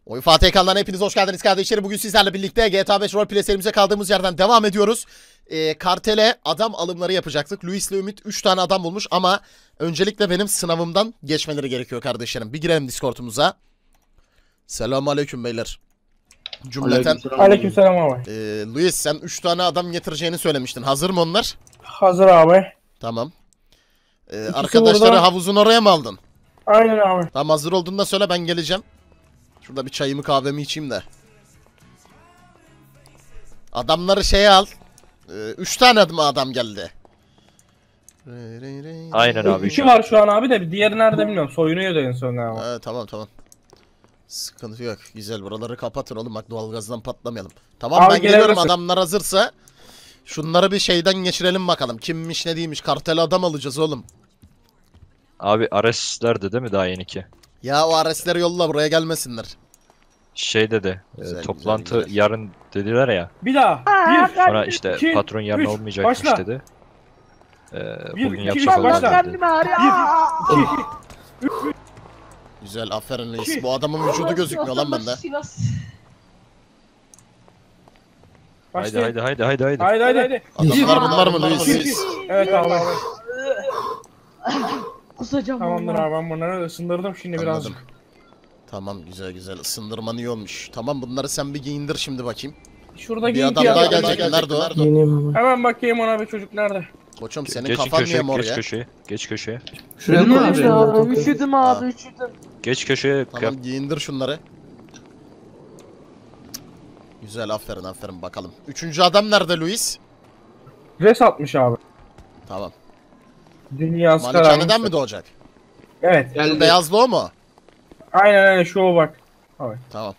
Oyun Fatih Ekran'dan hepiniz hoş geldiniz kardeşlerim. Bugün sizlerle birlikte GTA 5 Roleplay serimize kaldığımız yerden devam ediyoruz. Kartele adam alımları yapacaktık. Luis'le Ümit 3 tane adam bulmuş ama öncelikle benim sınavımdan geçmeleri gerekiyor kardeşlerim. Bir girelim Discord'umuza. Selamünaleyküm beyler. Cümleten. Aleykümselam abi. Luis sen 3 tane adam getireceğini söylemiştin. Hazır mı onlar? Hazır abi. Tamam. Arkadaşları burada. havuzun oraya mı aldın? Aynen abi. Tamam, hazır olduğunda söyle, ben geleceğim. Şurada bir çayımı kahvemi içeyim de. Adamları şeye al. 3 tane adam geldi. Aynen abi. İki var şu an abi de diğeri nerede bilmiyorum. Soyunuyor da en son abi. Tamam. Sıkıntı yok. Güzel, buraları kapatın oğlum, bak doğalgazdan patlamayalım. Tamam Abi ben geliyorum, gelebilirsin. adamlar hazırsa. Şunları bir şeyden geçirelim bakalım. Kimmiş ne değilmiş, kartel adam alacağız oğlum. Abi Ares'lerdi değil mi daha yeni ki? Ya o Ares'leri yolla, buraya gelmesinler. Şey dedi. Güzel, Toplantı güzel. yarın dediler ya. Bir daha. Bir. Sonra işte iki, patron yarın üç, olmayacakmış başla. dedi. Bir, Bugün iki, yapacak üç, başla. olanlar dedi. Bir. İki. Güzel, aferin Luis. Bu adamın vücudu gözükmüyor lan bende. Haydi Başlayın. haydi. Haydi. Adamlar bunlar mı Luis? Evet abi. Kusacağım. Tamamdır abi, ben bunları ısındırdım şimdi birazcık. Anladım. Tamam, güzel. Isındırman iyi olmuş. Tamam, bunları sen bir giyindir şimdi bakayım. Şuradaki Bir adam daha gelecek. Nerede o? Hemen bakayım ona, bir çocuk nerede? Koçum senin Geçin kafan niye köşeye, mor geç ya? köşeye, geç köşeye. Şuraya mı abi? Üşüdüm abi, üşüdüm. Geç köşeye. Tamam, giyindir şunları. Güzel, aferin bakalım. Üçüncü adam nerede Luis? Res atmış abi. Tamam. Dünyası Malikaneden kararmış. mi doğacak? Evet. Şu beyazlı o mu? Aynen şu o bak. Abi. Tamam.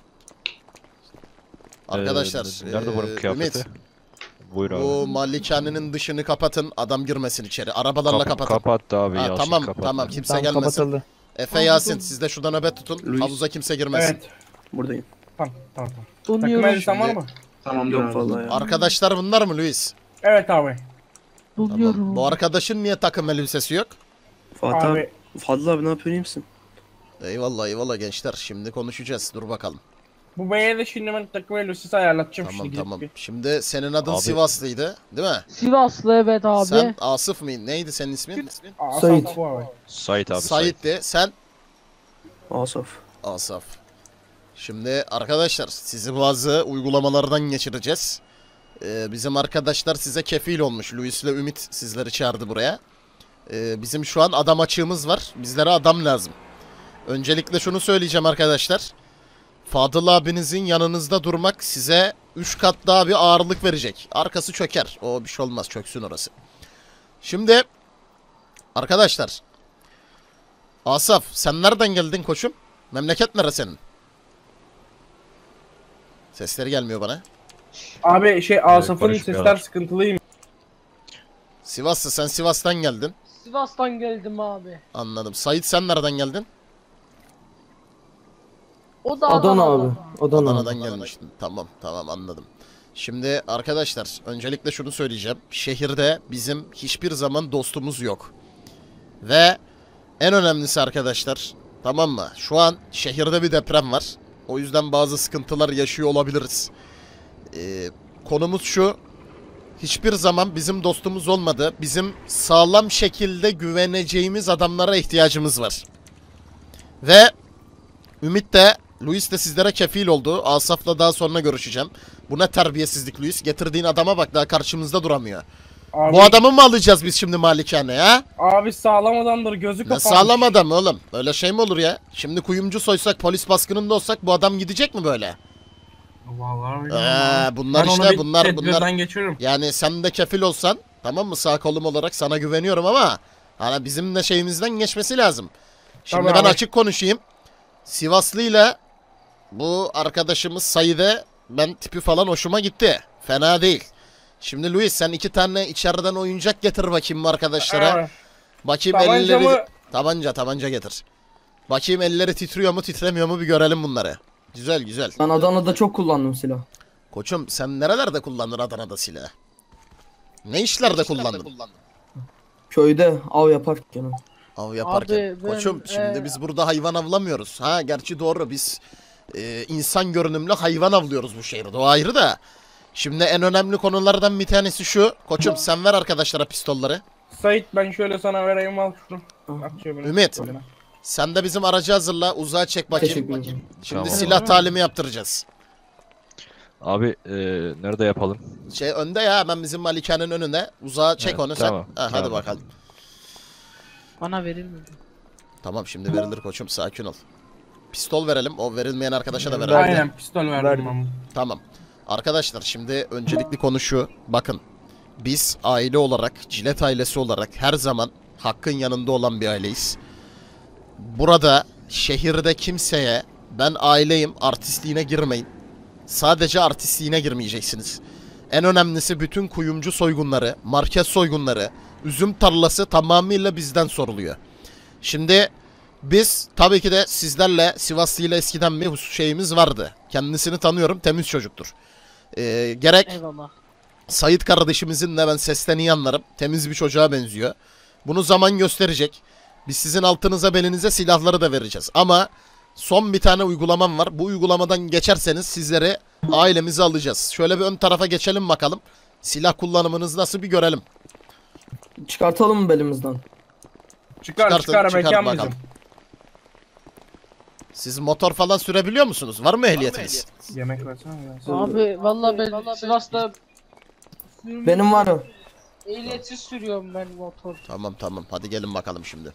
Arkadaşlar, nerede bu kıyafeti? Ümit, Buyur abi. bu malikanenin dışını kapatın, adam girmesin içeri. Arabalarla kapatın. Kapattı abi Ha, Yasin, tamam, kapattı. tamam, kimse gelmesin. Efe, Yasin, siz de şurada nöbet tutun. Havuza kimse girmesin. Evet. Buradayım. Tamam. Takım Donuyorum. elbisen var mı? Tamamdır. Yok vallahi ya. Arkadaşlar bunlar mı Luis? Evet abi. Donuyorum. Bu arkadaşın niye takım elbisesi yok? Fatih abi. Abi. Fadıl abi ne yapıyorsun, iyi misin? Eyvallah gençler, şimdi konuşacağız, dur bakalım. Bu beye de şimdi ben takım elbisesi ayarlatacağım şimdi. Tamam. gidip. Şimdi senin adın Abi- Sivaslıydı, değil mi? Sivaslı evet abi. Sen Asıf mıydın? Neydi senin ismin? Aa, Sait. Sait bu abi. Sait abi Sait. Sait'ti. Sen? Asaf. Asaf. Şimdi arkadaşlar, sizi bazı uygulamalardan geçireceğiz. Bizim arkadaşlar size kefil olmuş. Luis ile Ümit sizleri çağırdı buraya. Bizim şu an adam açığımız var. Bizlere adam lazım. Öncelikle şunu söyleyeceğim arkadaşlar. Fadıl abinizin yanınızda durmak size 3 kat daha bir ağırlık verecek. Arkası çöker. O bir şey olmaz. Çöksün orası. Şimdi arkadaşlar, Asaf sen nereden geldin koçum? Memleket nere senin? Sesleri gelmiyor bana. Abi Asaf'ın konuşmuyorlar. sesler sıkıntılıyım. Sivaslı, sen Sivas'tan geldin. Sivas'tan geldim abi. Anladım. Sait sen nereden geldin? O da Adana abi. Adana'dan gelmiştin. Tamam anladım. Şimdi arkadaşlar, öncelikle şunu söyleyeceğim. Şehirde bizim hiçbir zaman dostumuz yok. Ve en önemlisi arkadaşlar, tamam mı? Şu an şehirde bir deprem var. O yüzden bazı sıkıntılar yaşıyor olabiliriz. Konumuz şu. Hiçbir zaman bizim dostumuz olmadı. Bizim sağlam şekilde güveneceğimiz adamlara ihtiyacımız var. Ve Ümit de, Luis de sizlere kefil oldu. Asaf'la daha sonra görüşeceğim. Bu ne terbiyesizlik Luis. Getirdiğin adama bak, daha karşımızda duramıyor. Abi, Bu adamı mı alacağız biz şimdi malikaneye ha? Abi sağlam adamdır, gözü Ne kapanmış. sağlam adam oğlum. Öyle şey mi olur ya? Şimdi kuyumcu soysak, polis baskınında olsak bu adam gidecek mi böyle? Vallahi bilmiyorum. Bunlar Ben onu işte bir bunlar. tedbirden geçiririm. Yani sen de kefil olsan, tamam mı, sağ kolum olarak sana güveniyorum ama hani bizim de şeyimizden geçmesi lazım. Şimdi Tabii ben abi. açık konuşayım. Sivaslı'yla bu arkadaşımız Said'e ben tipi falan hoşuma gitti. Fena değil. Şimdi Luis, sen 2 tane içeriden oyuncak getir bakayım bu arkadaşlara. Evet. Bakayım Tabanca elleri... mı? Tabanca getir. Bakayım elleri titriyor mu titremiyor mu, bir görelim bunları. Güzel. Ben Adana'da çok kullandım silah. Koçum sen nerelerde kullandın Adana'da silah? Ne işlerde kullandın? Köyde av yaparken. Av yaparken. Abi, ben, Koçum şimdi biz burada hayvan avlamıyoruz. Ha gerçi doğru, biz insan görünümlü hayvan avlıyoruz bu şehirde. O ayrı da. Şimdi en önemli konulardan bir tanesi şu. Koçum sen ver arkadaşlara pistolları. Sait ben şöyle sana vereyim al şunu. Akçe bunu. Ümit. Sen de bizim aracı hazırla. Uzağa çek bakayım. Teşekkür ederim. Şimdi Tamam. silah talimi yaptıracağız. Abi nerede yapalım? Önde ya, hemen bizim malikanenin önünde. Uzağa çek Evet, onu sen. tamam, Hadi tamam. bakalım. Bana verir mi? Tamam şimdi verilir koçum, sakin ol. Pistol verelim. O verilmeyen arkadaşa da verelim. Aynen pistol verdim ben. Tamam. Arkadaşlar şimdi öncelikli konu şu. Bakın. Biz aile olarak, Cilet ailesi olarak her zaman hakkın yanında olan bir aileyiz. Burada şehirde kimseye ben aileyim artistliğine girmeyin. Sadece artistliğine girmeyeceksiniz. En önemlisi bütün kuyumcu soygunları, market soygunları, üzüm tarlası tamamıyla bizden soruluyor. Şimdi biz tabii ki de sizlerle Sivaslı ile eskiden bir şeyimiz vardı. Kendisini tanıyorum, temiz çocuktur. Gerek Eyvallah. Sait kardeşimizin de ben sesten iyi anlarım. Temiz bir çocuğa benziyor. Bunu zaman gösterecek. Biz sizin altınıza belinize silahları da vereceğiz. Ama son bir tane uygulamam var. Bu uygulamadan geçerseniz sizleri ailemize alacağız. Şöyle bir ön tarafa geçelim bakalım. Silah kullanımınız nasıl bir görelim. Çıkartalım mı belimizden? Çıkar Çıkartın, mekan bakalım. bizim. Siz motor falan sürebiliyor musunuz? Var mı ehliyetiniz? Yemek versene ya. Abi vallahi ben Sivas'ta Benim var o. ehliyetsiz sürüyorum ben motor. Tamam tamam. Hadi gelin bakalım şimdi.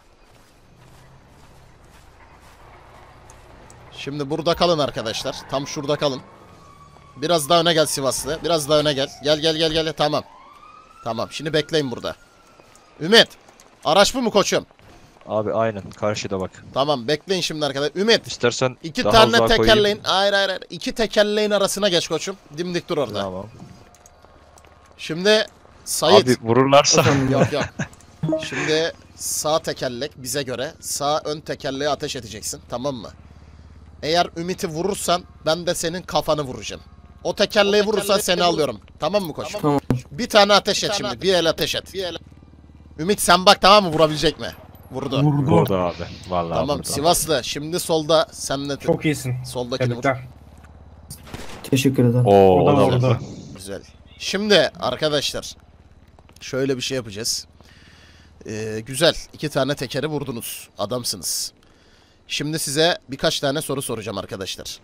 Şimdi burada kalın arkadaşlar. Tam şurada kalın. Biraz daha öne gel Sivaslı. Biraz daha öne gel. Gel. Tamam. Tamam. Şimdi bekleyin burada. Ümit. Araç bu mu koçum? Abi aynen karşıda bak. Tamam. Bekleyin şimdi arkadaşlar. Ümit. İstersen İki daha tane uzağa koyayım. tekerleğin. Hayır. İki tekerleğin arasına geç koçum. Dimdik dur orada. Tamam. Şimdi Sait. Abi vururlarsa. Yok. Şimdi sağ tekerlek bize göre. Sağ ön tekerleğe ateş edeceksin. Tamam mı? Eğer Ümit'i vurursan ben de senin kafanı vuracağım. O tekerleği vurursan seni alıyorum. Tamam mı koçum? Tamam. Bir tane ateş et şimdi. Bir el ateş et. Ümit sen bak tamam mı, vurabilecek mi? Vurdu. Vurdu abi. Vallahi Tamam vurdu. Sivaslı şimdi solda senle Çok iyisin. soldakini vur. Tebrikler. Teşekkür ederim. Oo, O da vurdu. vurdu. Güzel. Şimdi arkadaşlar şöyle bir şey yapacağız. Güzel. 2 tane tekeri vurdunuz. Adamsınız. Şimdi size birkaç tane soru soracağım arkadaşlar.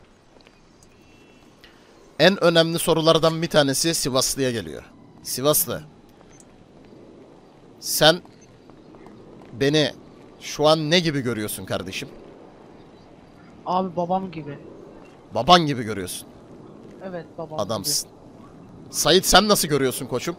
En önemli sorulardan bir tanesi Sivaslı'ya geliyor. Sivaslı. Sen beni şu an ne gibi görüyorsun kardeşim? Abi babam gibi. Baban gibi görüyorsun. Evet babam Adamsın. Sait sen nasıl görüyorsun koçum?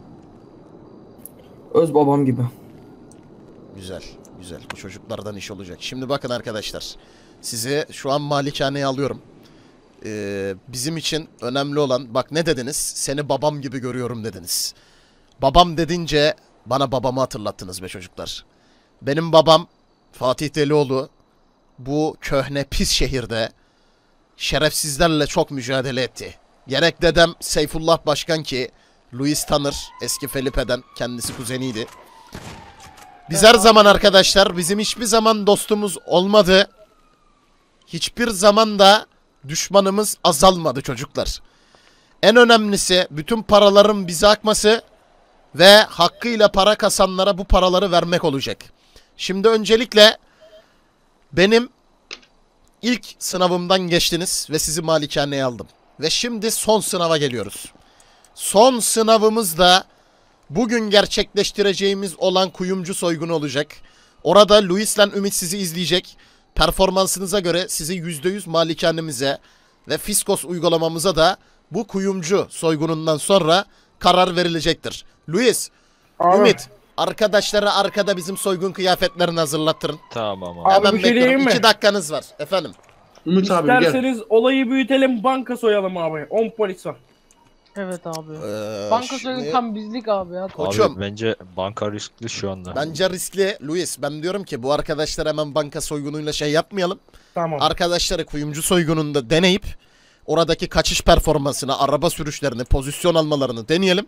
Öz babam gibi. Güzel. Bu çocuklardan iş olacak. Şimdi bakın arkadaşlar. Sizi şu an malikaneye alıyorum. Bizim için önemli olan... Bak ne dediniz? Seni babam gibi görüyorum dediniz. Babam dedince bana babamı hatırlattınız be çocuklar. Benim babam Fatih Delioğlu bu köhne pis şehirde şerefsizlerle çok mücadele etti. Gerek dedem Seyfullah Başkan ki Louis tanır, eski Felipe'den, kendisi kuzeniydi. Biz her zaman arkadaşlar, bizim hiçbir zaman dostumuz olmadı. Hiçbir zaman da düşmanımız azalmadı çocuklar. En önemlisi bütün paraların bize akması ve hakkıyla para kasanlara bu paraları vermek olacak. Şimdi öncelikle benim ilk sınavımdan geçtiniz ve sizi malikaneye aldım. Ve şimdi son sınava geliyoruz. Son sınavımız da bugün gerçekleştireceğimiz olan kuyumcu soygunu olacak. Orada Louis'le Ümit sizi izleyecek. Performansınıza göre sizi %100 malikanemize ve Fiskos uygulamamıza da bu kuyumcu soygunundan sonra karar verilecektir. Louis, Abi, Ümit, arkadaşlara arkada bizim soygun kıyafetlerini hazırlattırın. Tamam abi. Abi, Hemen bir şey bekliyorum. diyeyim mi? 2 dakikanız var. Efendim. Ümit abi gel. İsterseniz olayı büyütelim, banka soyalım abi. 10 polis var. Evet abi. Banka soygun şimdi- tam bizlik abi ya. Koçum. Abi bence banka riskli şu anda. Bence riskli Louis. Ben diyorum ki bu arkadaşlar hemen banka soygunuyla şey yapmayalım. Tamam. Arkadaşları kuyumcu soygununda deneyip oradaki kaçış performansını, araba sürüşlerini, pozisyon almalarını deneyelim.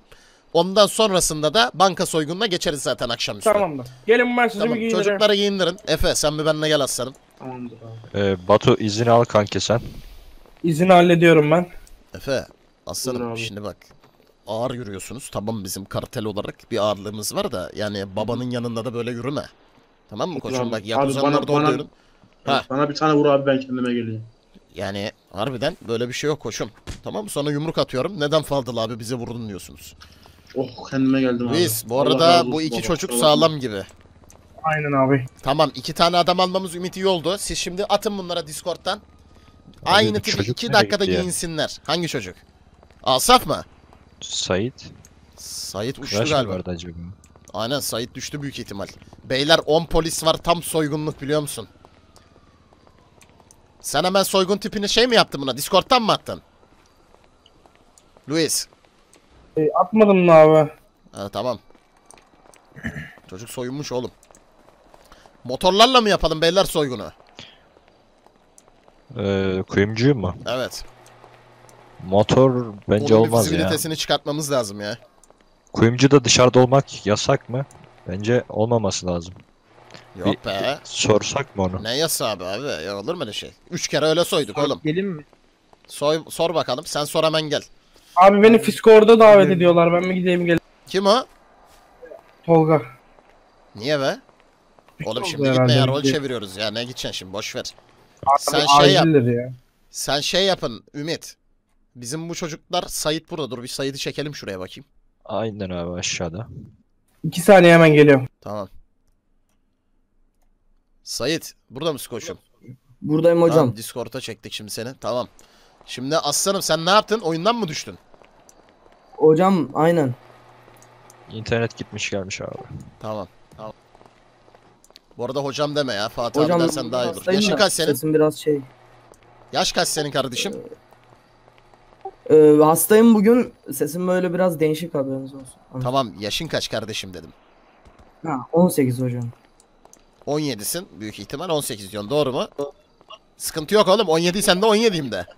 Ondan sonrasında da banka soygununa geçeriz zaten akşamüstü. Tamamdır. Gelin ben sizi Tamam, bir giydireyim. çocukları giyindirin. Efe sen bir benimle gel aslanım. Tamamdır abi. Batu izin al kanki sen. İzini hallediyorum ben. Efe aslanım Buyur abi. şimdi bak. Ağır yürüyorsunuz. Tamam bizim kartel olarak bir ağırlığımız var da yani babanın yanında da böyle yürüme. Tamam mı koçum? Abi, Bak abi yapuzanlar da orada yürün. Ha. Bana bir tane vur abi, ben kendime geleyim. Yani harbiden böyle bir şey yok koçum. Tamam mı? Sonra yumruk atıyorum. Neden Fadıl abi bize vurdun diyorsunuz. Oh, kendime geldim abi. Luis bu Allah arada razı olsun bu iki baba, çocuk kusura bakma. sağlam gibi. Aynen abi. Tamam 2 tane adam almamız ümit iyi oldu. Siz şimdi atın bunlara Discord'dan. Aynı bu tipi çocuk 2 nereye dakikada gitti ya? giyinsinler. Hangi çocuk? Asaf mı? Sait. Sait uçtu Flash mı galiba. vardı acaba? Aynen Sait düştü büyük ihtimal. Beyler 10 polis var tam soygunluk biliyor musun? Sen hemen soygun tipini şey mi yaptın buna? Discord'tan mı attın? Luis. Atmadım mı abi? Ha, tamam. Çocuk soyunmuş oğlum. Motorlarla mı yapalım beyler soygunu? Kuyumcuyu mu? Evet. Motor bence Onun bir olmaz ya. fizibilitesini çıkartmamız lazım ya. Kuyumcu da dışarıda olmak yasak mı? Bence olmaması lazım. Yok be. Sorsak mı onu? Ne yasağı abi? Ya olur mu öyle şey? 3 kere öyle soyduk oğlum. Gelin mi? Sor bakalım. Sen sor hemen gel. Abi beni Fiskord'a davet ediyorlar. Ben mi gideyim gelin? Kim o? Tolga. Niye be? Oğlum şimdi herhalde gitme ya rol bir- çeviriyoruz ya. Ne gideceksin şimdi boş ver. Abi Sen şey yap. acildir ya. Sen şey yapın Ümit. Bizim bu çocuklar Sait burada. Dur bir Sait'i çekelim şuraya bakayım. Aynen abi aşağıda. 2 saniye hemen geliyorum. Tamam. Sait burada mısın koçum? Buradayım hocam. Tamam, Discord'a çektik şimdi seni. Tamam. Şimdi aslanım sen ne yaptın? Oyundan mı düştün? Hocam aynen. İnternet gitmiş gelmiş abi. Tamam. Tamam. Bu arada hocam deme ya. Fatih Hocam abi dersen daha iyi olur. hastayım Yaşın da kaç senin? Sesim biraz şey. Yaş kaç senin kardeşim? Hastayım bugün. Sesim böyle biraz değişik, haberiniz olsun. Tamam yaşın kaç kardeşim dedim. Ha, 18 hocam. 17'sin büyük ihtimal 18 diyorsun doğru mu? Sıkıntı yok oğlum 17'ysen de 17'yim de.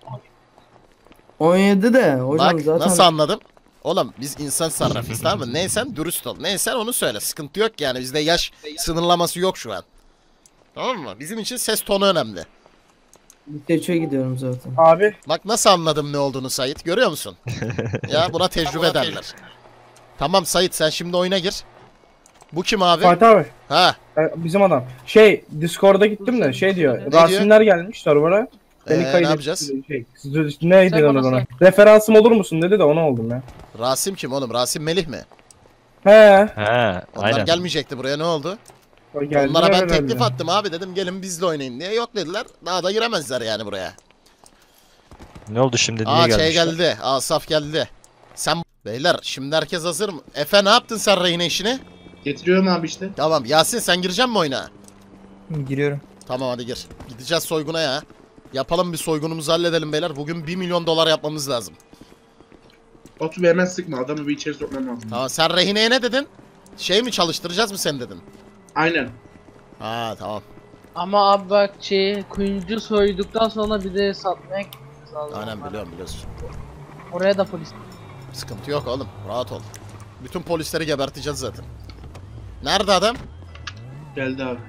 17 de hocam Bak zaten. nasıl anladım? Oğlum biz insan sarrafıyız tamam mı? Neysen dürüst ol. Neysen onu söyle. Sıkıntı yok yani bizde yaş sınırlaması yok şu an. Tamam mı? Bizim için ses tonu önemli. Geçiyor gidiyorum zaten. Abi. Bak nasıl anladım ne olduğunu Sait görüyor musun? Ya buna tecrübe derler. Tamam Sait sen şimdi oyuna gir. Bu kim abi? Fatih abi. Ha. Bizim adam. Discord'a gittim de şey diyor. diyor? Rasimler gelmiş server'a. Beni Ne kaydet. yapacağız? Neydi Sen onun bana ona? say. Referansım olur musun dedi de ona oldum ya. Rasim kim oğlum? Rasim Melih mi? He. He Onlar aynen. gelmeyecekti buraya ne oldu? Geldiler Onlara ben herhalde. teklif attım abi dedim gelin bizle oynayın diye. Yok dediler. Daha da giremezler yani buraya. Ne oldu şimdi niye Aa gelmişler? şey geldi. Asaf geldi. Sen beyler şimdi herkes hazır mı? Efe ne yaptın sen rehine işini? Getiriyorum abi işte. Tamam Yasin sen gireceksin mi oyuna? Giriyorum. Tamam hadi gir. Gideceğiz soyguna ya. Yapalım bir soygunumuzu halledelim beyler. Bugün 1 milyon dolar yapmamız lazım. Batu bir hemen sıkma, adamı bir içeri sokmam lazım. Tamam sen rehineye ne dedin? Şey mi çalıştıracağız mı sen dedin? Aynen. Ha tamam. Ama abi bak kuyumcu soyduktan sonra bir de satmaya gitmemiz lazım. Aynen biliyorum biliyorsun. Oraya da polis. Sıkıntı yok oğlum. Rahat ol. Bütün polisleri geberteceğiz zaten. Nerede adam? Geldi abi.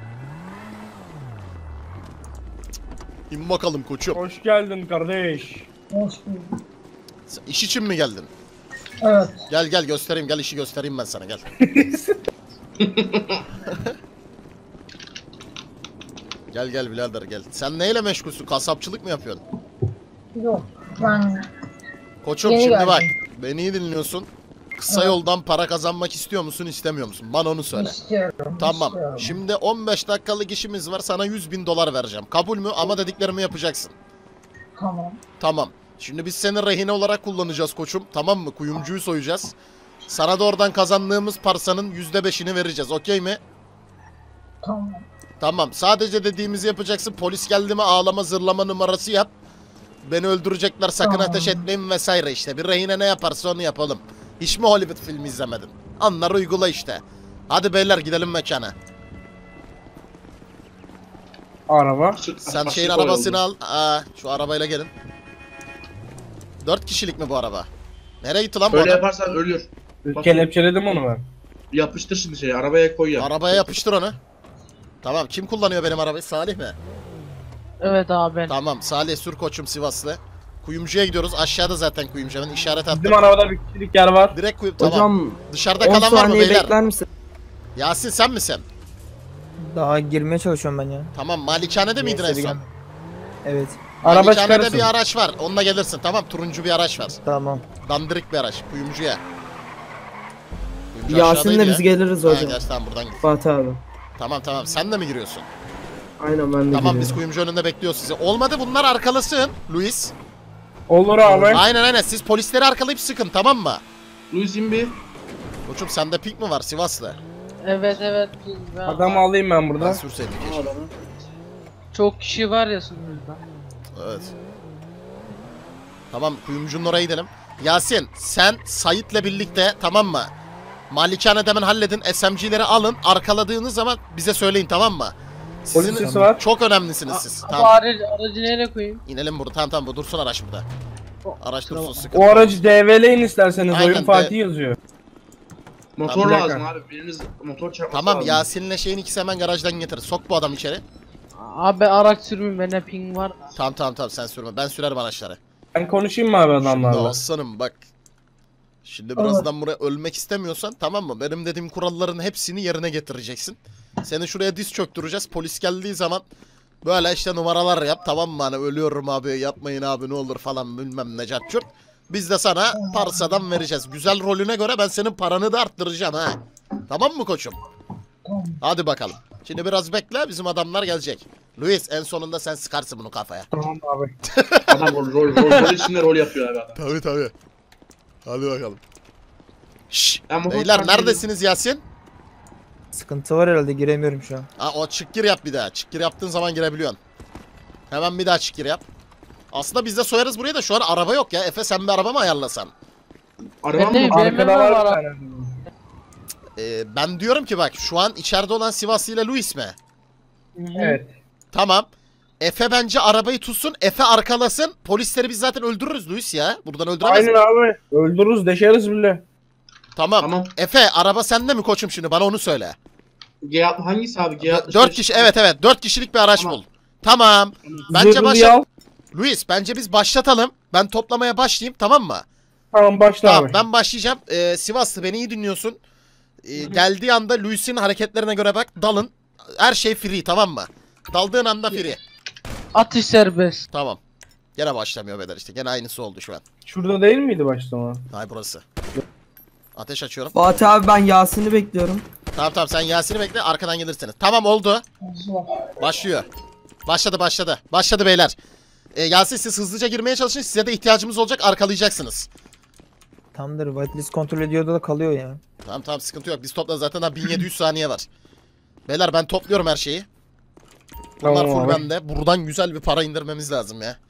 İn bakalım koçum. Hoş geldin kardeş. Sen iş için mi geldin? Evet. Gel gel göstereyim. Gel işi göstereyim ben sana gel. Gel gel birader gel. Sen neyle meşgulsün? Kasapçılık mı yapıyorsun? Yok ben Koçum Yeni şimdi geldim. bak. Beni iyi dinliyorsun. Kısa yoldan para kazanmak istiyor musun istemiyor musun? Bana onu söyle. istiyorum. Tamam. istiyorum. Şimdi 15 dakikalık işimiz var. Sana 100.000 dolar vereceğim. Kabul mü? Ama dediklerimi yapacaksın. Tamam. Tamam. Şimdi biz seni rehine olarak kullanacağız koçum. Tamam mı? Kuyumcuyu soyacağız. Sana da oradan kazandığımız parsanın %5'ini vereceğiz. Okey mi? Tamam. Tamam. Sadece dediğimizi yapacaksın. Polis geldi mi ağlama zırlama numarası yap. Beni öldürecekler sakın Tamam. ateş etmeyin vesaire işte. Bir rehine ne yaparsa onu yapalım. Hiç mi Hollywood filmi izlemedin? Anlar uygula işte. Hadi beyler gidelim mekana. Araba. Sen şeyin arabasını al. Şu arabayla gelin. 4 kişilik mi bu araba? Nereye gitti lan bu Böyle adam? yaparsan ölür. Kelepçeledim onu ben. Yapıştır şimdi şeyi. Arabaya koy ya. Arabaya yapıştır onu. Tamam, kim kullanıyor benim arabayı? Salih mi? Evet abi ben. Tamam, Salih sür koçum Sivaslı. Kuyumcuya gidiyoruz. Aşağıda zaten kuyumcu. Ben işaret attım. Bizim arabada bir kişilik yer var. Direkt tamam. Hocam Dışarıda 10 kalan var mı saniye beyler? bekler misin? Yasin sen misin? Daha girmeye çalışıyorum ben ya. Tamam, malikanede miydin en son? Evet. Araba Malikanede çıkarırsın. bir araç var. Onunla gelirsin. Tamam, turuncu bir araç var. Tamam. Dandirik bir araç. Kuyumcuya. Kuyumcu Yasin'le aşağıdaydı biz ya. geliriz Ha, hocam. gerçi tamam, buradan git. Fatih abi. Tamam, sen de mi giriyorsun? Aynen ben de Tamam, biz geliyorum. kuyumcu önünde bekliyoruz sizi. Olmadı bunlar arkalasın Luis. Olur abi. Aynen siz polisleri arkalayıp sıkın, tamam mı? Luis in. Koçum sende pik mi var Sivaslı? Evet. Ben- Adamı alayım ben Ben burada. sürseydim keşke. Çok kişi var ya sunucuda. Evet. Tamam, kuyumcunun oraya gidelim. Yasin sen Sait'le birlikte, tamam mı? Malikanede hemen halledin. SMG'leri alın. Arkaladığınız zaman bize söyleyin, tamam mı? Sizin Polis sesi var. çok önemlisiniz siz. Abi Tamam. aracı nereye koyayım? İnelim burada. Tamam bu dursun araç burada. Araç dursun, Tamam. sıkıntı O yok. aracı DVL'in isterseniz. Aynen, Oyun Fatih yazıyor. Motor Tamam, lazım abi. Biriniz motor çarpması Tamam, lazım. Yasin'le şeyin ikisi hemen garajdan getir. Sok bu adamı içeri. Abi araç sürmeyeyim, bende ping var. Tamam sen sürme. Ben sürerim araçları. Ben konuşayım mı abi Şimdi adamlarla? aslanım bak. Şimdi birazdan buraya ölmek istemiyorsan, tamam mı? Benim dediğim kuralların hepsini yerine getireceksin. Seni şuraya diz çöktüreceğiz. Polis geldiği zaman böyle işte numaralar yap, tamam mı? Hani ölüyorum abi, yapmayın abi ne olur falan bilmem ne carçurt. Biz de sana parsadan vereceğiz. Güzel rolüne göre ben senin paranı da arttıracağım ha. Tamam mı koçum? Tamam. Hadi bakalım. Şimdi biraz bekle, bizim adamlar gelecek. Luis en sonunda sen sıkarsın bunu kafaya. Tamam abi. Adam rol içinde rol yapıyor abi adam. Tabii. Hadi bakalım. Şşş. Ben motor Beyler çarptım. neredesiniz Yasin? Sıkıntı var herhalde, giremiyorum şu an. Ha, o çık gir yap bir daha. Çık gir yaptığın zaman girebiliyorsun. Hemen bir daha çık gir yap. Aslında biz de soyarız buraya da şu an araba yok ya. Efe sen bir araba mı ayarlasan? Arabam Ben mı? de- Arkada BMW var var bir tane. Ben diyorum ki bak şu an içeride olan Sivaslı ile Luis mi? Evet. Tamam. Efe bence arabayı tutsun. Efe arkalasın. Polisleri biz zaten öldürürüz Luis ya. Buradan öldüremez. Aynen abi. Öldürürüz, deşeriz bile. Tamam. Tamam. Efe araba sende mi koçum şimdi? Bana onu söyle. Hangisi abi? G65. 4 kişi, evet 4 kişilik bir araç Tamam. bul. Tamam. Bence Zırhlıyı başla. al. Luis bence biz başlatalım. Ben toplamaya başlayayım, tamam mı? Tamam başla Tamam abi. ben başlayacağım. Sivaslı beni iyi dinliyorsun. Geldiği anda Luis'in hareketlerine göre bak, dalın. Her şey free, tamam mı? Daldığın anda free. Atış serbest. Tamam. Gene başlamıyor beyler işte. Gene aynısı oldu şu an. Şurada değil miydi başta o? Hay burası. Ateş açıyorum. Fatih abi ben Yasin'i bekliyorum. Tamam sen Yasin'i bekle, arkadan gelirsiniz. Tamam oldu. Hızlı. Başlıyor. Başladı. Başladı beyler. Yasin siz hızlıca girmeye çalışın. Size de ihtiyacımız olacak, arkalayacaksınız. Tamamdır, whitelist kontrol ediyordu da kalıyor ya. Tamam sıkıntı yok. Biz topla zaten daha 1700 saniye var. Beyler ben topluyorum her şeyi. Bunlar Tamam full abi. bende. Buradan güzel bir para indirmemiz lazım ya.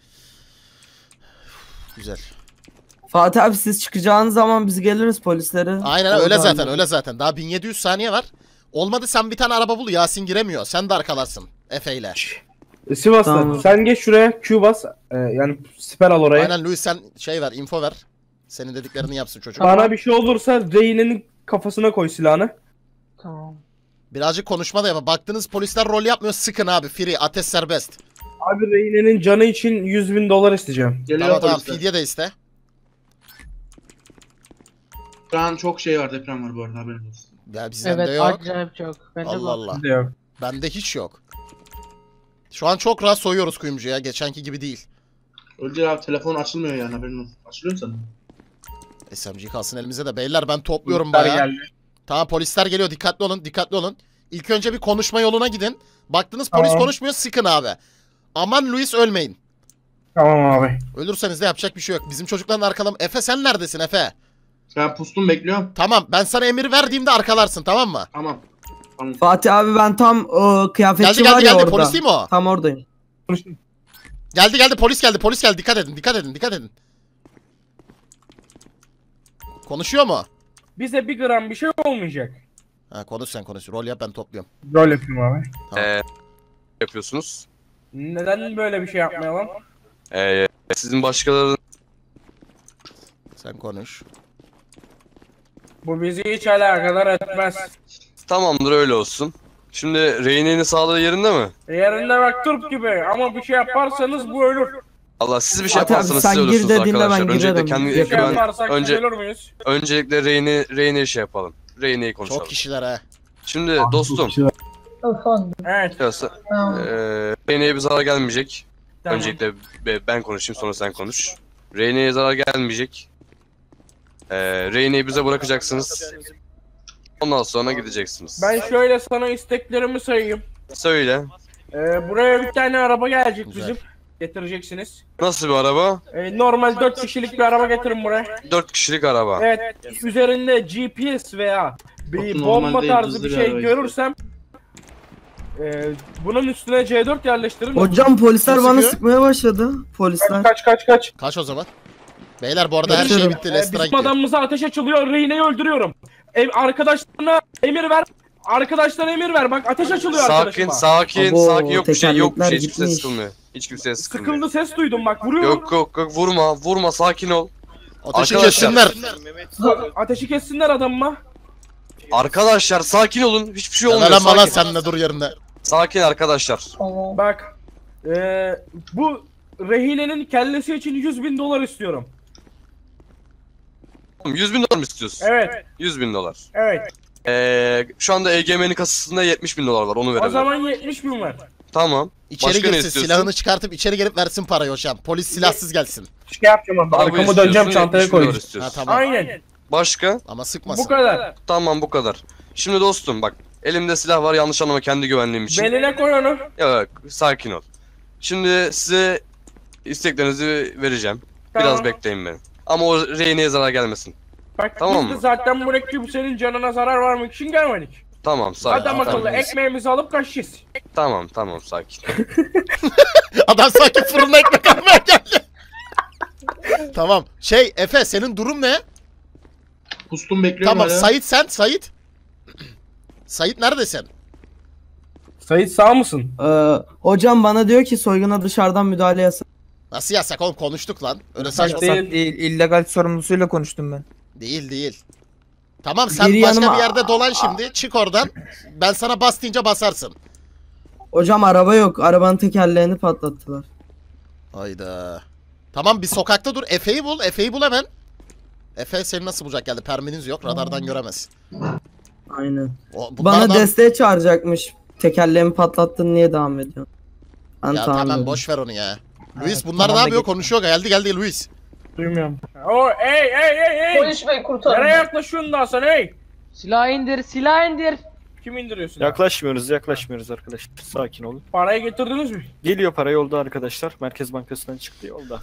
Güzel. Fatih abi siz çıkacağınız zaman biz geliriz polislere. Aynen Orada öyle zaten hallederiz. öyle zaten. Daha 1700 saniye var. Olmadı sen bir tane araba bul. Yasin giremiyor. Sen de arkalarsın Efe ile. Sivas'ta. Tamam. Sen geç şuraya Q bas. Yani siper al oraya. Aynen Luis sen şey ver, info ver. Senin dediklerini yapsın çocuk. Bana bir şey olursa Reyne'nin kafasına koy silahını. Tamam. Birazcık konuşma da yapın. Baktınız polisler rol yapmıyor, sıkın abi. Free, ateş serbest. Abi Reyne'nin canı için $100.000 isteyeceğim. Geliyor Tamam polisler. fidye de iste. Şu an çok şey var, deprem var bu arada, haberiniz olsun. Ya bizden de Evet yok. acayip çok. Bende Allah var. Allah. Bir de yok. Bende hiç yok. Şu an çok rahat soyuyoruz kuyumcuya. Geçenki gibi değil. Öldür abi, telefon açılmıyor yani, haberin olsun. Açılıyor mu senin? SMG kalsın elimize de. Beyler ben topluyorum Polisler bayağı. geldi. Tamam polisler geliyor. Dikkatli olun. İlk önce bir konuşma yoluna gidin. Baktınız polis Tamam. konuşmuyor, sıkın abi. Aman Luis ölmeyin. Tamam abi. Ölürseniz de yapacak bir şey yok. Bizim çocukların arkalam. Efe sen neredesin Efe? Ben pustum, bekliyorum. Tamam ben sana emir verdiğimde arkalarsın, tamam mı? Tamam. Tamam. Fatih abi ben tam kıyafetçi Geldi var ya orada. polis değil mi o? Tam oradayım. Geldi polis geldi. Dikkat edin. Konuşuyor mu? Bize bir gram bir şey olmayacak. Ha konuş sen konuş. Rol yap, ben topluyorum. Rol yapayım abi. Yapıyorsunuz. Neden böyle bir şey yapmayalım? Sizin başkalarının Sen konuş. Bu bizi hiç alakadar etmez. Tamamdır öyle olsun. Şimdi rehinenin sağlığı yerinde mi? Yerinde bak turp gibi ama bir şey yaparsanız bu ölür. Allah siz bir şey Fatih abi, yaparsanız sen siz gir ölürsünüz de dinle, ben arkadaşlar. Öncelikle girerim. kendi Bir şey Ben- yaparsak ölür müyüz? öncelikle rehine şey yapalım. Rehineyi konuşalım. Çok kişiler ha. Şimdi dostum, Efendim. Evet. Tamam. rehineye bir zarar gelmeyecek. Tamam. Öncelikle ben konuşayım sonra sen konuş. Rehineye zarar gelmeyecek. Rehineyi bize bırakacaksınız. Ondan sonra gideceksiniz. Ben şöyle sana isteklerimi sayayım. Söyle. Buraya bir tane araba gelecek Güzel. bizim. Getireceksiniz. Nasıl bir araba? Normal 4 kişilik bir araba getirin buraya. 4 kişilik araba. Evet. Üzerinde GPS veya bir Çok bomba normal değil, tarzı hızlı bir bir şey araba görürsem bunun üstüne C4 yerleştirin. Hocam polisler Kim bana sıkıyor? sıkmaya başladı. Polisler. Kaç. Kaç o zaman? Beyler bu arada her şey Geçiyorum. bitti. Lester'a Bizim gidiyor. adamımıza ateş açılıyor. Rehineyi öldürüyorum. Arkadaşlarına emir ver. Arkadaşlara emir ver. Bak ateş açılıyor Sakin, arkadaşıma. sakin, Abo, sakin. Yok bir şey, yok bir şey. tekerlekler Hiç kimse gitmiş. sıkılmıyor. Hiç kimseye sıkılmıyor. Sıkıldı ses duydum bak vuruyorum. Yok, vurma, sakin ol. Ateşi Arkadaşlar. kessinler. Ateşi kessinler adamıma. Arkadaşlar sakin olun. Hiçbir şey olmuyor. Lan bana Sakin. sen de dur yerinde. Sakin arkadaşlar. Tamam. Bak. Bu rehinenin kellesi için 100.000 dolar istiyorum. 100 bin dolar mı istiyorsun? Evet. 100 bin dolar. Evet. Şu anda EGM'nin kasasında 70 bin dolar var. Onu O verelim. zaman 70.000 var. Tamam. İçeri Başka ne girsin, istiyorsun? silahını çıkartıp içeri girip versin parayı hocam. Polis silahsız gelsin. Şey yapacağım abi. Araba Arkamı istiyorsun, döneceğim 70 çantaya bin dolar koyacağım. Ha istiyorsun. tamam. Aynen. Başka? Ama sıkmasın. Bu kadar. Tamam bu kadar. Şimdi dostum bak. Elimde silah var, yanlış anlama, kendi güvenliğim için. Beline koy onu. Yok, sakin ol. Şimdi size isteklerinizi vereceğim. Biraz Tamam. bekleyin beni. Ama o rehineye zarar gelmesin. Bak Tamam biz de mı? zaten bu reklam senin canına zarar vermek için gelmedik. Tamam, sakin. Adam akıllı tamam. ekmeğimizi alıp kaçacağız. Tamam, sakin. Adam sanki fırına ekmek almaya geldi. Tamam. Efe senin durum ne? Pustum bekliyorum Tamam hala. Sait sen Sait. Sait neredesin? Sait sağ mısın? Hocam bana diyor ki soyguna dışarıdan müdahale yasak. Nasıl yasak oğlum konuştuk lan. Öyle Yasak saçma değil. sapan. Değil, illegal sorumlusuyla konuştum ben. Değil. Tamam sen Biri başka yanıma- bir yerde dolan şimdi. Çık oradan. Ben sana bas deyince basarsın. Hocam araba yok. Arabanın tekerleğini patlattılar. Hayda. Tamam bir sokakta dur. Efe'yi bul. Efe'yi bul hemen. Efe seni nasıl bulacak geldi? Perminiz yok. Radardan göremez. Aynen. Bunlar Bana da- desteğe çağıracakmış. Tekerleğimi patlattın, niye devam ediyorsun? Ben Ya tamam dedim. boş ver onu ya. Luis Evet, bunlar tamam ne da yapıyor? geç. Konuşuyor. Geldi Luis. Duymuyorum. Ey. Polis bey kurtarın. Nereye yaklaşıyorsun daha sen ey? Silah indir, silah indir. Kim indiriyorsun? Yaklaşmıyoruz arkadaşlar. Sakin olun. Parayı getirdiniz mi? Geliyor para yolda arkadaşlar. Merkez Bankası'ndan çıktı yolda.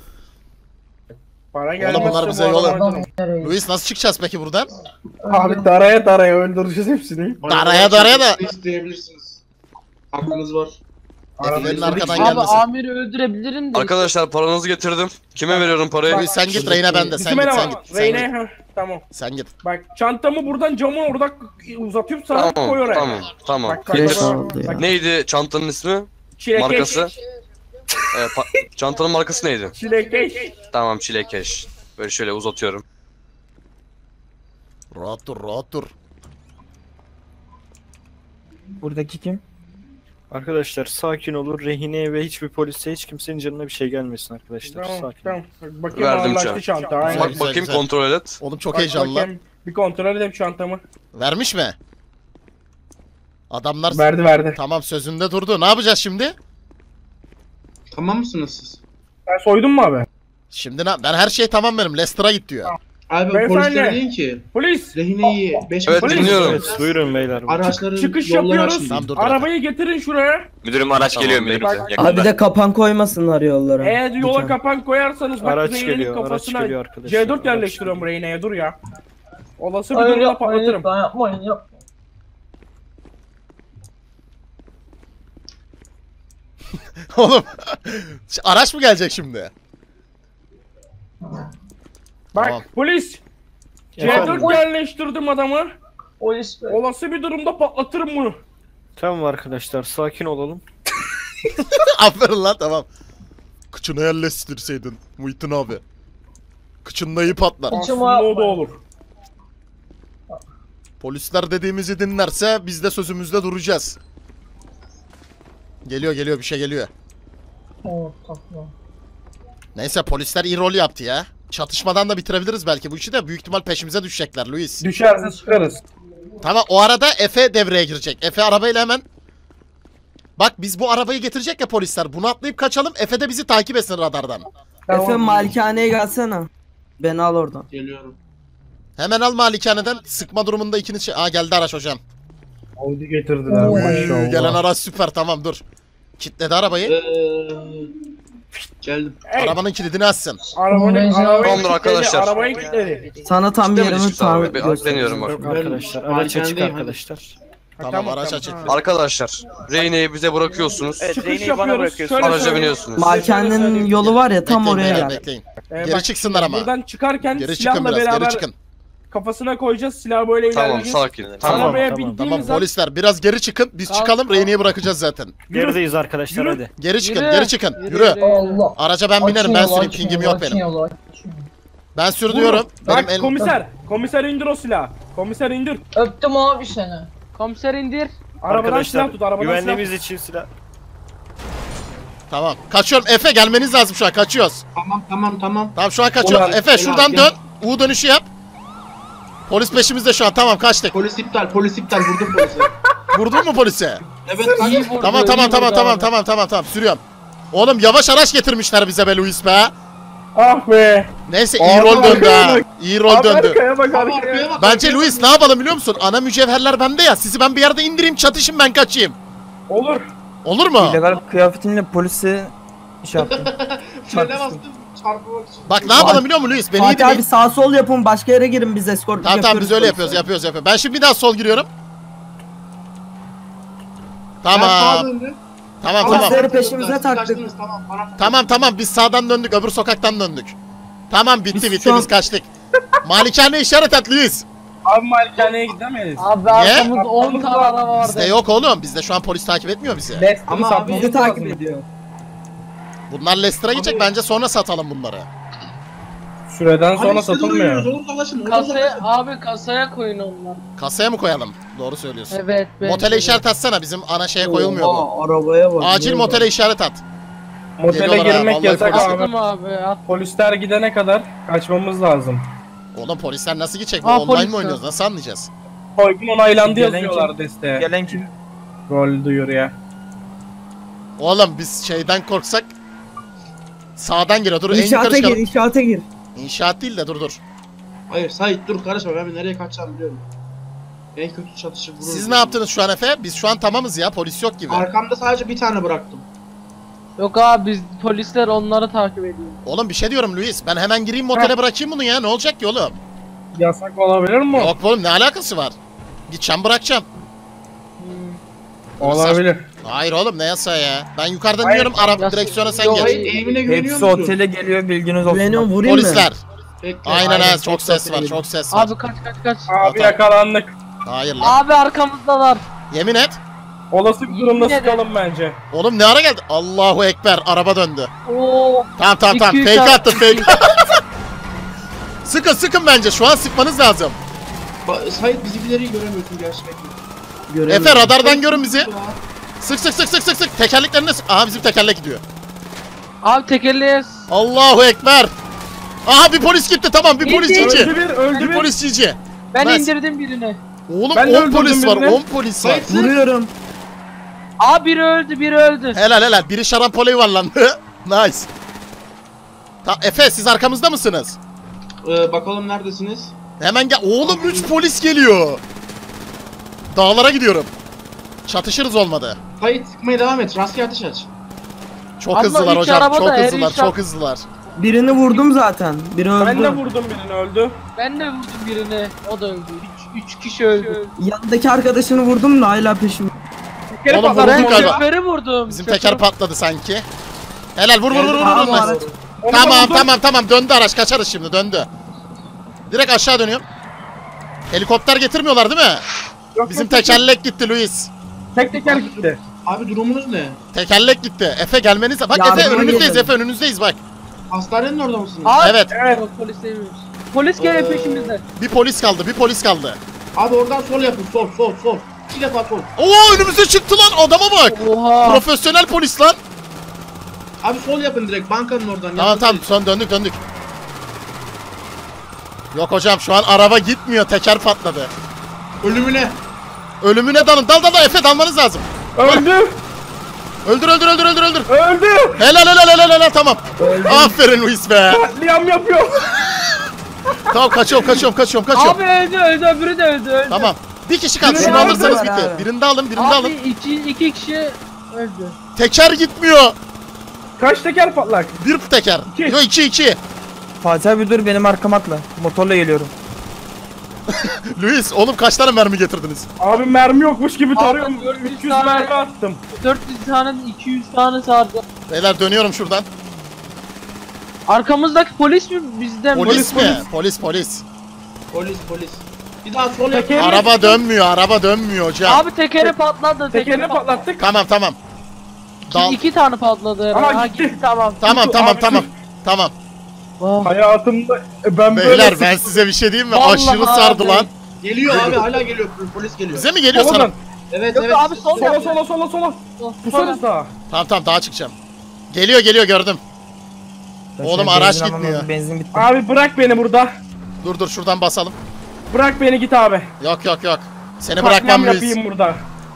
Para Oğlum gelmezse bunlar bize bu adamı yola- öldürürüm. Nereye? Luis nasıl çıkacağız peki buradan? Abi daraya öldüreceğiz hepsini. Bana Daraya da. isteyebilirsiniz. Hakkınız var. Efe'nin arkadan Abi gelmesin. amiri öldürebilirim de. Arkadaşlar paranızı getirdim. Kime veriyorum parayı? Luis sen git Reyna bende. Sen Bizim git eleman. sen git. Reyne tamam. Sen git. Bak çantamı buradan camı orada uzatıyorum sana koy oraya. Tamam. Bak, Kreş Getir. aldı ya. Neydi çantanın ismi? Çilekeş. Markası? Çantanın markası neydi? Çilekeş. Tamam, çilekeş. Böyle şöyle uzatıyorum. Rahat dur. Buradaki kim? Arkadaşlar sakin olun. Rehineye ve hiçbir polise hiç kimsenin canına bir şey gelmesin arkadaşlar. Tamam Sakin. tamam. Bakayım Verdim anlaştı çanta. Aynen. Bak Güzel, bakayım, güzel. kontrol et. Oğlum çok Bak heyecanlı lan. bakayım, bir kontrol edeyim çantamı. Vermiş mi? Adamlar Verdi. tamam sözünde durdu. Ne yapacağız şimdi? Tamam mısınız siz? Sen soydun mu abi? Şimdi ben her şey tamam benim. Lester'a git diyor. Abi Beyefendi. polislere deyin ki Polis. rehineyi 5 Evet, Polis. dinliyorum. Evet, buyurun beyler. araçların Çıkış yolları yapıyoruz. açın. Tamam dur. Arabayı getirin şuraya. Müdürüm araç geliyor müdürüm. Abi de kapan koymasınlar yollara. Eğer yola Lütfen. kapan koyarsanız bak Araç Reyne'nin geliyor kafasına arkadaşlar. C4 yerleştiriyorum Reyne'ye dur ya. Olası bir Hayır durumda yapmayın patlatırım. lütfen yapmayın. Oğlum araç mı gelecek şimdi? Bak Tamam. polis. Efendim? C4 yerleştirdim adamı. Polis bey. Olası bir durumda patlatırım bunu. Tamam arkadaşlar sakin olalım. Aferin lan tamam. Kıçına yerleştirseydin Muhittin abi. Kıçında iyi patlar. Kıçıma Aslında o da yapmayın. olur. Polisler dediğimizi dinlerse biz de sözümüzde duracağız. Geliyor bir şey geliyor. Oh, tamam. Neyse polisler iyi rol yaptı ya. Çatışmadan da bitirebiliriz belki bu işi de. Büyük ihtimal peşimize düşecekler Luis. Düşerse sıkarız. Tamam o arada Efe devreye girecek. Efe arabayla hemen... Bak biz bu arabayı getirecek ya polisler. Bunu atlayıp kaçalım. Efe de bizi takip etsin radardan. Efe malikaneye gelsene. Beni al oradan. Geliyorum. Hemen al malikaneden. Sıkma durumunda ikiniz şey... Aa geldi araç hocam. Audi getirdiler Oo. maşallah. Gelen araç süper tamam dur. Kilitledi arabayı. Geldim. Arabanın kilidini açsın. Arabanın Tamamdır arkadaşlar. Arabayı kilitledi. Sana tam Ciddi mi yerimi düştü abi? tahmin Bir deniyorum bak. Yok arkadaşlar. Araç açık malikandeyim, arkadaşlar. Tamam araç açık. Arkadaşlar, Reyne'yi bize bırakıyorsunuz. Çıkış yapıyoruz. Şöyle Araca söyleyeyim. biniyorsunuz. Malikanenin yolu var ya tam Bekleyin oraya beyler, gel. bekleyin. Bak, Geri çıksınlar ama. Buradan çıkarken Geri çıkın silahla biraz beraber geri çıkın. kafasına koyacağız. Silah böyle Tamam ilerleyeceğiz. sakin. Tamam. Arabaya tamam. bindiğimiz Tamam an polisler biraz geri çıkın. Biz Tamam, çıkalım tamam. Reyne'yi bırakacağız zaten. Gerideyiz arkadaşlar Yürü. hadi. Geri çıkın Yürü, geri çıkın. yürü, Yürü. yürü. Allah. Araca ben binerim ben süreyim pingim yok benim. Ben sürdürüyorum. Benim Bak el... komiser indir o silahı. Komiser indir. Öptüm abi seni. Komiser indir. Arabadan Arkadaşlar silah tut, arabadan silah tut. güvenliğimiz için silah. Tamam kaçıyorum. Efe gelmeniz lazım şu an kaçıyoruz. Tamam. Tamam şu an kaçıyorum. Ulan, Efe şuradan gel. dön. U dönüşü yap. Polis peşimizde şu an tamam kaçtık. Polis iptal vurdum polise. Vurdun mu polise? Evet İyi kaç. vurdu, Tamam iyi tamam vurdu tamam abi. tamam sürüyorum. Oğlum yavaş araç getirmişler bize be Luis be. Ah be. Neyse iyi Abi, rol döndü arkaya ha. bak. İyi rol döndü. Arkaya bak Ama arkaya. arkaya bak. Bence arkaya Luis bak. ne yapalım biliyor musun? Ana mücevherler bende ya. Sizi ben bir yerde indireyim çatışın ben kaçayım. Olur. Olur mu? İllegal kıyafetinle polisi şey yaptım. Frene bastım çarpmak için. Bak ne yapalım biliyor musun Luis? Beni iyi Fatih dinleyin. abi sağ sol yapın başka yere girin biz escort Tamam biz öyle yapıyoruz. Ben şimdi bir daha sol giriyorum. Tamam. Tamam. Polisleri peşimize taktık. Kaçtınız, Tamam biz sağdan döndük öbür sokaktan döndük. Tamam bitti Biz şu an- biz kaçtık. Malikane işaret et Luis. Abi malikaneye gidemeyiz. Abi arkamızda 10 tane araba vardı. Bizde yok oğlum. Bizde şu an polis takip etmiyor bizi. Lester'ı Ama abi, satmamız Bizi takip lazım. ediyor. Bunlar Leicester'a gidecek bence sonra satalım bunları. Süreden sonra satılmıyor. Kasaya koyun onlar. Kasaya mı koyalım? Doğru söylüyorsun. Evet. Motele işaret atsana bizim ana şeye koyulmuyor bu. Oha, arabaya bak. Acil motele işaret at. Motele Geliyorlar ha, girmek vallahi yasak polis. abi. Attım abi. At. Polisler gidene kadar kaçmamız lazım. Oğlum polisler nasıl gidecek? Aa, Online mi polisler. oynuyoruz? Nasıl anlayacağız? Soygun onaylandı Gelen yazıyorlar kim? desteğe. Gelen kim? Rol duyuruya. Oğlum biz şeyden korksak sağdan gir. Dur en yukarı İnşaata gir çıkalım. inşaata gir. İnşaat değil de dur. Hayır Sait dur karışma ben nereye kaçacağım biliyorum. En kötü çatışı vururum. Siz ne yaptınız şu an Efe? Biz şu an tamamız ya. Polis yok gibi. Arkamda sadece bir tane bıraktım. Yok abi biz polisler onları takip ediyor. Oğlum bir şey diyorum Luis. Ben hemen gireyim motele bırakayım bunu ya. Ne olacak ki oğlum? Yasak olabilir mi? Yok oğlum ne alakası var? Gideceğim bırakacağım. Olabilir. Hayır oğlum ne yasağı ya? Ben yukarıdan Hayır, iniyorum Arap yasa- direksiyona sen Yok, geç. Sait evine güveniyor Hepsi musun? otele geliyor bilginiz olsun. Güveniyorum vurayım mı? Polisler. Bekle. Aynen ha Aynen, çok çok ses var tatlı çok ses var. Abi kaç. Abi yakalandık. Hayır lan. Abi arkamızdalar. Yemin et. Olası bir durumda Yine de. sıkalım bence. Oğlum ne ara geldi? Allahu Ekber araba döndü. Oo. Tamam. 200 Fake at- attım fake. Sıkın bence şu an sıkmanız lazım. Sait bizimkileri göremiyorsun gerçekten. Göremiyorum. Efe radardan görün bizi. Sık. Tekerleklerine sık. Aha bizim tekerlek gidiyor. Abi tekerleğe Allahu Ekber. Aha bir polis gitti tamam bir polis İndi. cici. Öldü Bir bir. polis cici. ben Ben- indirdim birini. Oğlum Ben de 10 öldürdüm polis var birini. 10 polis var. Sait Vuruyorum. Abi biri öldü. Helal biri şarampole yuvarlandı. Nice. Efe siz arkamızda mısınız? bakalım neredesiniz? Hemen gel. Oğlum 3 polis geliyor. Dağlara gidiyorum. Çatışırız olmadı. Sait sıkmaya devam et. Rastgele ateş aç. Çok Abla, hızlılar üç hocam. araba Çok da, her hızlılar. üç Çok hızlılar. Birini vurdum zaten. Biri öldü. Ben de vurdum birini öldü. Ben de vurdum birini. O da öldü. 3 kişi öldü. Yanındaki arkadaşını vurdum da hala peşim. Tekeri Oğlum, patladı. vurdum Ben galiba. şoförü vurdum. Bizim teker patladı sanki. Helal vur. Tamam, Nice. araç. Onu da vurdum. Tamam döndü araç kaçarız şimdi döndü. Direkt aşağı dönüyorum. Helikopter getirmiyorlar değil mi? Yok, Bizim yok, yok. tekerlek gitti Luis. Tek teker gitti. Abi durumunuz ne? Tekerlek gitti. Efe gelmeniz. Bak Yardıma Efe önünüzdeyiz gelelim. Efe önünüzdeyiz bak. Hastanenin orada mısınız? Abi, Evet. Evet. Polis seviyoruz. Polis geliyor peşimizde. Bir polis kaldı. Abi oradan sol yapın. Sol. 2 defa sol. Oo önümüze çıktı lan, adama bak. Oha. Profesyonel polis lan. Abi sol yapın direkt bankanın oradan. Tamam son döndük. Yok hocam şu an araba gitmiyor, teker patladı. Ölümüne. Ölümüne dalın. Dal Efe, dalmanız lazım. Öldü. Öldür. Öldü. Helal tamam. Aferin Luis be. Katliam yapıyor. Tamam kaçıyorum. Abi öldü öbürü de öldü. Tamam. Bir kişi kaldı. Birini Şunu aldım alırsanız ben bitti. abi. Birini de alın. Abi iki kişi öldü. Teker gitmiyor. Kaç teker patlak? Bir teker. İki. Yok 2. Fatih abi dur, benim arkam atla. Motorla geliyorum. Luis oğlum kaç tane mermi getirdiniz? Abi mermi yokmuş gibi tarıyorum. Abi, 300 mermi attım. 400 tane 200 tane sardı. Beyler dönüyorum şuradan. Arkamızdaki polis mi bizden mi? Polis mi? Polis. Polis. Bir daha sol yapın. Teker- Araba dönmüyor hocam. Abi tekeri patladı. Tekerini patlattık. Tamam. Dal. 2 tane patladı. Aha, Ha gitti. gitti tamam. Tamam. Oh. Hayatımda ben Beyler böyle ben size bir şey diyeyim mi? Vallahi Aşırı sardı abi. lan. Geliyor abi hala geliyor. Polis geliyor. Bize mi geliyor sana? Soldan. Evet Yok evet. abi sol yap. Sola. Pusarız daha. Tamam daha çıkacağım. Geliyor gördüm. Ben Oğlum, şöyle araç benzin almam gitmiyor. lazım, benzin bitti. Abi bırak beni burada. Dur şuradan basalım. Bırak beni git abi. Yok. Seni Katliam bırakmam Luis. yapayım burada.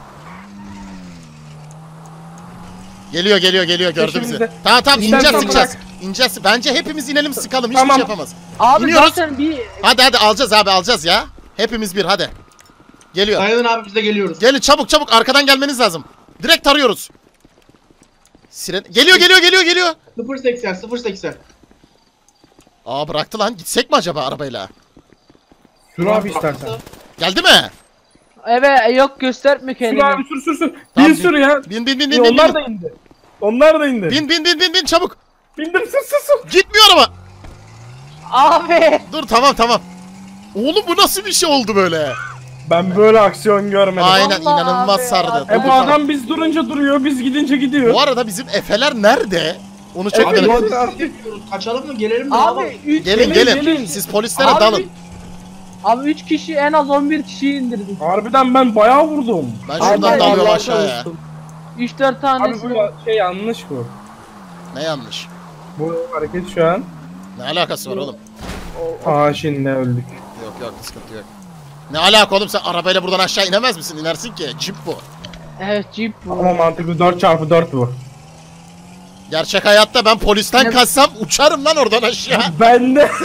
Geliyor gördüm bizi. Peşimizde. Tamam İstersen İneceğiz. Bence hepimiz inelim sıkalım. Hiçbir Tamam. şey yapamaz. Abi İniyoruz. zaten bir Hadi alacağız ya. Hepimiz bir hadi. Geliyor. Dayanın abi biz de geliyoruz. Gelin çabuk arkadan gelmeniz lazım. Direkt tarıyoruz. Siren geliyor. 0.80. Aa bıraktı lan. Gitsek mi acaba arabayla? Sür abi istersen. Geldi mi? evet yok gösterme Sür kendini. abi sür. Tamam, Bin sür ya. Bin. Onlar da indi. Onlar da indi. Bin çabuk. Bindir sür. Gitmiyor araba. Abi. Dur tamam. Oğlum bu nasıl bir şey oldu böyle? Ben böyle aksiyon görmedim. Aynen Vallahi inanılmaz abi, sardı. Bu adam biz durunca duruyor, biz gidince gidiyor. Bu arada bizim Efeler nerede? Onu çok Evet, merak evet. ediyorum. Kaçalım mı gelelim mi? Abi 3 Gelin. Siz polislere Abi, dalın. Abi 3 kişi en az 11 kişiyi indirdik. Harbiden ben bayağı vurdum. Ben şuradan Abi, dalıyorum Allah aşağıya. 3-4 Abi tanesi. bu şey yanlış bu. Ne yanlış? Bu hareket şu an. Ne alakası var oğlum? Aa şimdi öldük. Yok sıkıntı yok. Ne alaka oğlum, sen arabayla buradan aşağı inemez misin? İnersin ki. Jeep bu. Evet Jeep bu. Ama mantıklı 4x4 bu. Gerçek hayatta ben polisten Ne- kaçsam uçarım lan oradan aşağı. Ben de.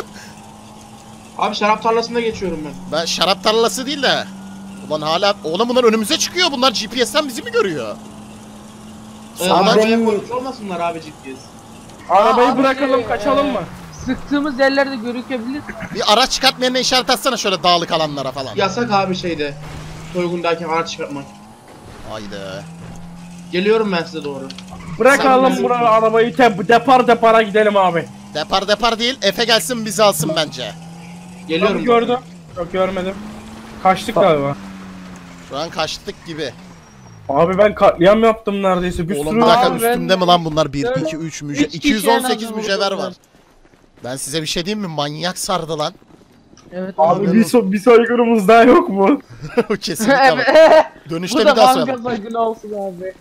Abi şarap tarlasında geçiyorum ben. Ben şarap tarlası değil de. Ulan hala oğlum bunlar önümüze çıkıyor. Bunlar GPS'ten bizi mi görüyor? Sağdan Arabaya koymuş olmasınlar abi GPS. Arabayı Abi bırakalım şey, kaçalım mı? Sıktığımız yerlerde görükebilir. bir araç çıkartmayanına işaret atsana şöyle dağlık alanlara falan. Yasak abi şeyde. Soygundayken araç çıkartmak. Haydi. Geliyorum ben size doğru. Bırakalım Sen- buraya arabayı depara gidelim abi. Depar değil. Efe gelsin bizi alsın bence. Geliyorum. Abi gördüm. Yok görmedim. Kaçtık galiba. Şu an kaçtık gibi. Abi ben katliam yaptım neredeyse. Bir Oğlum sürü bir dakika Abi ben- üstünde mi lan bunlar? 1, Böyle 2, 3 üç kişi 218 en az mücevher vurdular. var. Ben size bir şey diyeyim mi? Manyak sardı lan. Evet Abi bir soygunumuz daha yok mu? Kesinlikle. Ama. Evet. Dönüşte Bu bir da daha banka söyle. soygunu olsun abi.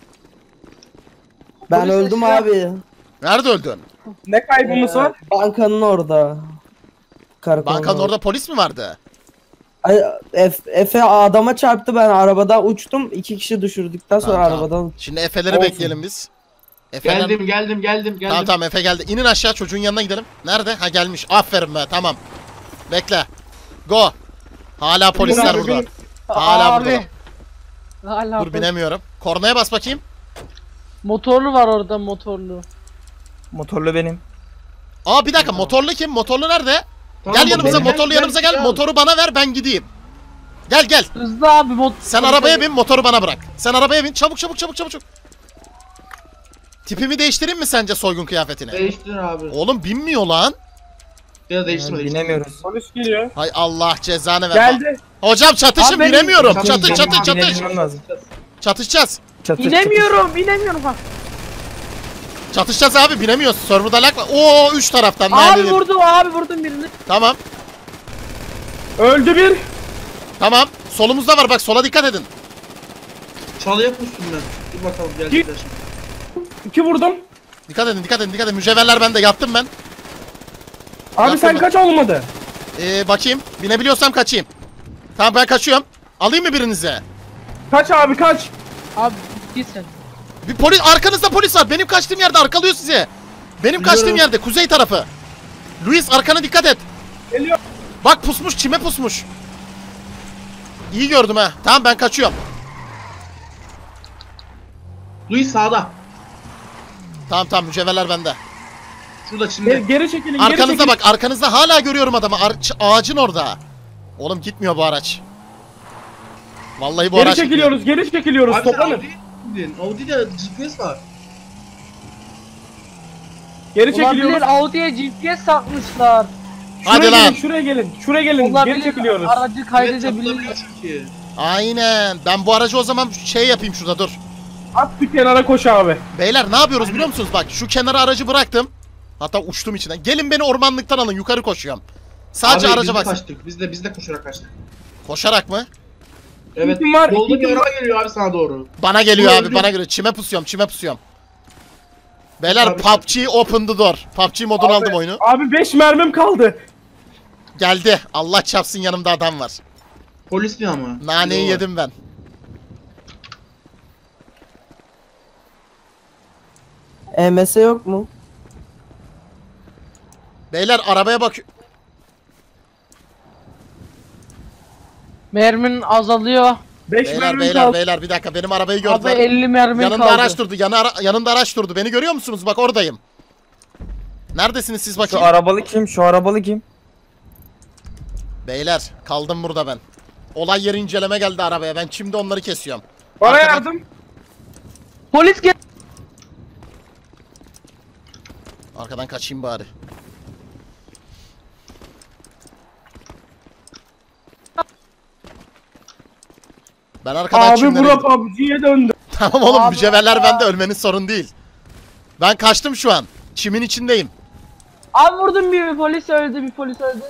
Ben Polis öldüm eşya- abi. Nerede öldün? Ne kaybımız var? Bankanın orada. Karakolun Bankanın orada polis mi vardı? Ay, Efe adama çarptı, ben arabadan uçtum. 2 kişi düşürdükten sonra Tamam, arabadan. Şimdi Efe'leri Olsun. bekleyelim biz. Efe'ler... Geldim. Tamam Efe geldi. İnin aşağı, çocuğun yanına gidelim. Nerede? Ha gelmiş. Aferin be, tamam. Bekle. Go. Hala polisler Abi, burada. benim- Hala Abi. burada. Hala Dur binemiyorum. Kornaya bas bakayım. Motorlu var orada motorlu. Motorlu benim. Aa bir dakika, motorlu kim? Motorlu nerede? Tamam, Gel yanımıza, gel, motorlu gel, yanımıza gel. gel. Motoru bana ver, ben gideyim. Gel. Hızlı abi Sen arabaya bin, motoru bana bırak. Sen arabaya bin. Çabuk. Tipimi değiştireyim mi sence soygun kıyafetine? Değiştir abi. Oğlum binmiyor lan. Ya değiştirme. Yani binemiyoruz. Polis geliyor. Hay Allah cezanı ver. Geldi. Hocam çatışın, Abi benim- binemiyorum. Çatış, Çatış. Binebilmem lazım. Çatışacağız. İnemiyorum bak. Çatışacağız abi, binemiyoruz. Server'da lag var. Oo 3 taraftan. Abi vurdum birini. Tamam. Öldü bir. Tamam. Solumuzda var bak, sola dikkat edin. Çalıya pustum ben. Dur bakalım gelecekler şimdi. 2 vurdum. Dikkat edin, dikkat edin, dikkat edin. Mücevherler bende, yattım ben. Abi Yapma sen bak. kaç olmadı? Bakayım. Binebiliyorsam kaçayım. Tamam ben kaçıyorum. Alayım mı birinize? Kaç abi kaç. Abi git sen. Bir polis, arkanızda polis var. Benim kaçtığım yerde arkalıyor sizi. Benim kaçtığım yerde, kuzey tarafı. Luis arkana dikkat et. Geliyor. Bak pusmuş, çime pusmuş. İyi gördüm ha. Tamam ben kaçıyorum. Luis sağda. Tamam tamam, mücevherler bende. Şurada şimdi. Geri çekilin, geri Arkanızda çekilin. bak, arkanızda hala görüyorum adamı. Ağacın orada. Oğlum gitmiyor bu araç. Vallahi bu Geri araç çekiliyoruz, geri çekiliyoruz. Abi sen Toplanın. Audi'ye gittin. Audi'de GPS var. Geri çekiliyoruz. Olabilir, Audi'ye GPS takmışlar. Hadi Şuraya lan. gelin, şuraya gelin. Şuraya gelin. Olabilir, Geri çekiliyoruz. aracı Evet kaydedebilir. yapılabiliyor çünkü. Aynen. Ben bu aracı o zaman şey yapayım şurada, dur. At bir kenara koş abi. Beyler ne yapıyoruz biliyor musunuz? Bak şu kenara aracı bıraktım. Hatta uçtum içinden. Gelin beni ormanlıktan alın, yukarı koşuyorum. Sadece Abi, araca biz de baksın. kaçtık. Biz de koşarak kaçtık. Koşarak mı? Evet. kim var? Yolda İki bir kim araba geliyor abi sana doğru. Bana geliyor Bu abi, öldü. bana geliyor. Çime pusuyorum, çime pusuyorum. Beyler Abi- PUBG open the door. PUBG modunu aldım oyunu. Abi 5 mermim kaldı. Geldi. Allah çarpsın, yanımda adam var. Polis mi ama? Naneyi Yo. yedim ben. EMS yok mu? Beyler arabaya bak. Mermin azalıyor. 5 Beyler mermim beyler kaldı. beyler bir dakika, benim arabayı Abi gördüler. 50 mermin Yanında kaldı. araç durdu. Yanında araç durdu. Beni görüyor musunuz? Bak oradayım. Neredesiniz siz Şu bakayım? arabalı kim? Şu arabalı kim? Beyler kaldım burada ben. Olay yeri inceleme geldi arabaya. Ben şimdi onları kesiyorum. Bana Arkadan- yardım. Polis gel. Arkadan kaçayım bari. Ben arkadan Abi çimlere bura gidiyorum. PUBG'ye döndü. Tamam oğlum, Abi- mücevherler bende, ölmeniz sorun değil. Ben kaçtım şu an. Çimin içindeyim. Abi vurdum bir polis öldü, bir polis öldü.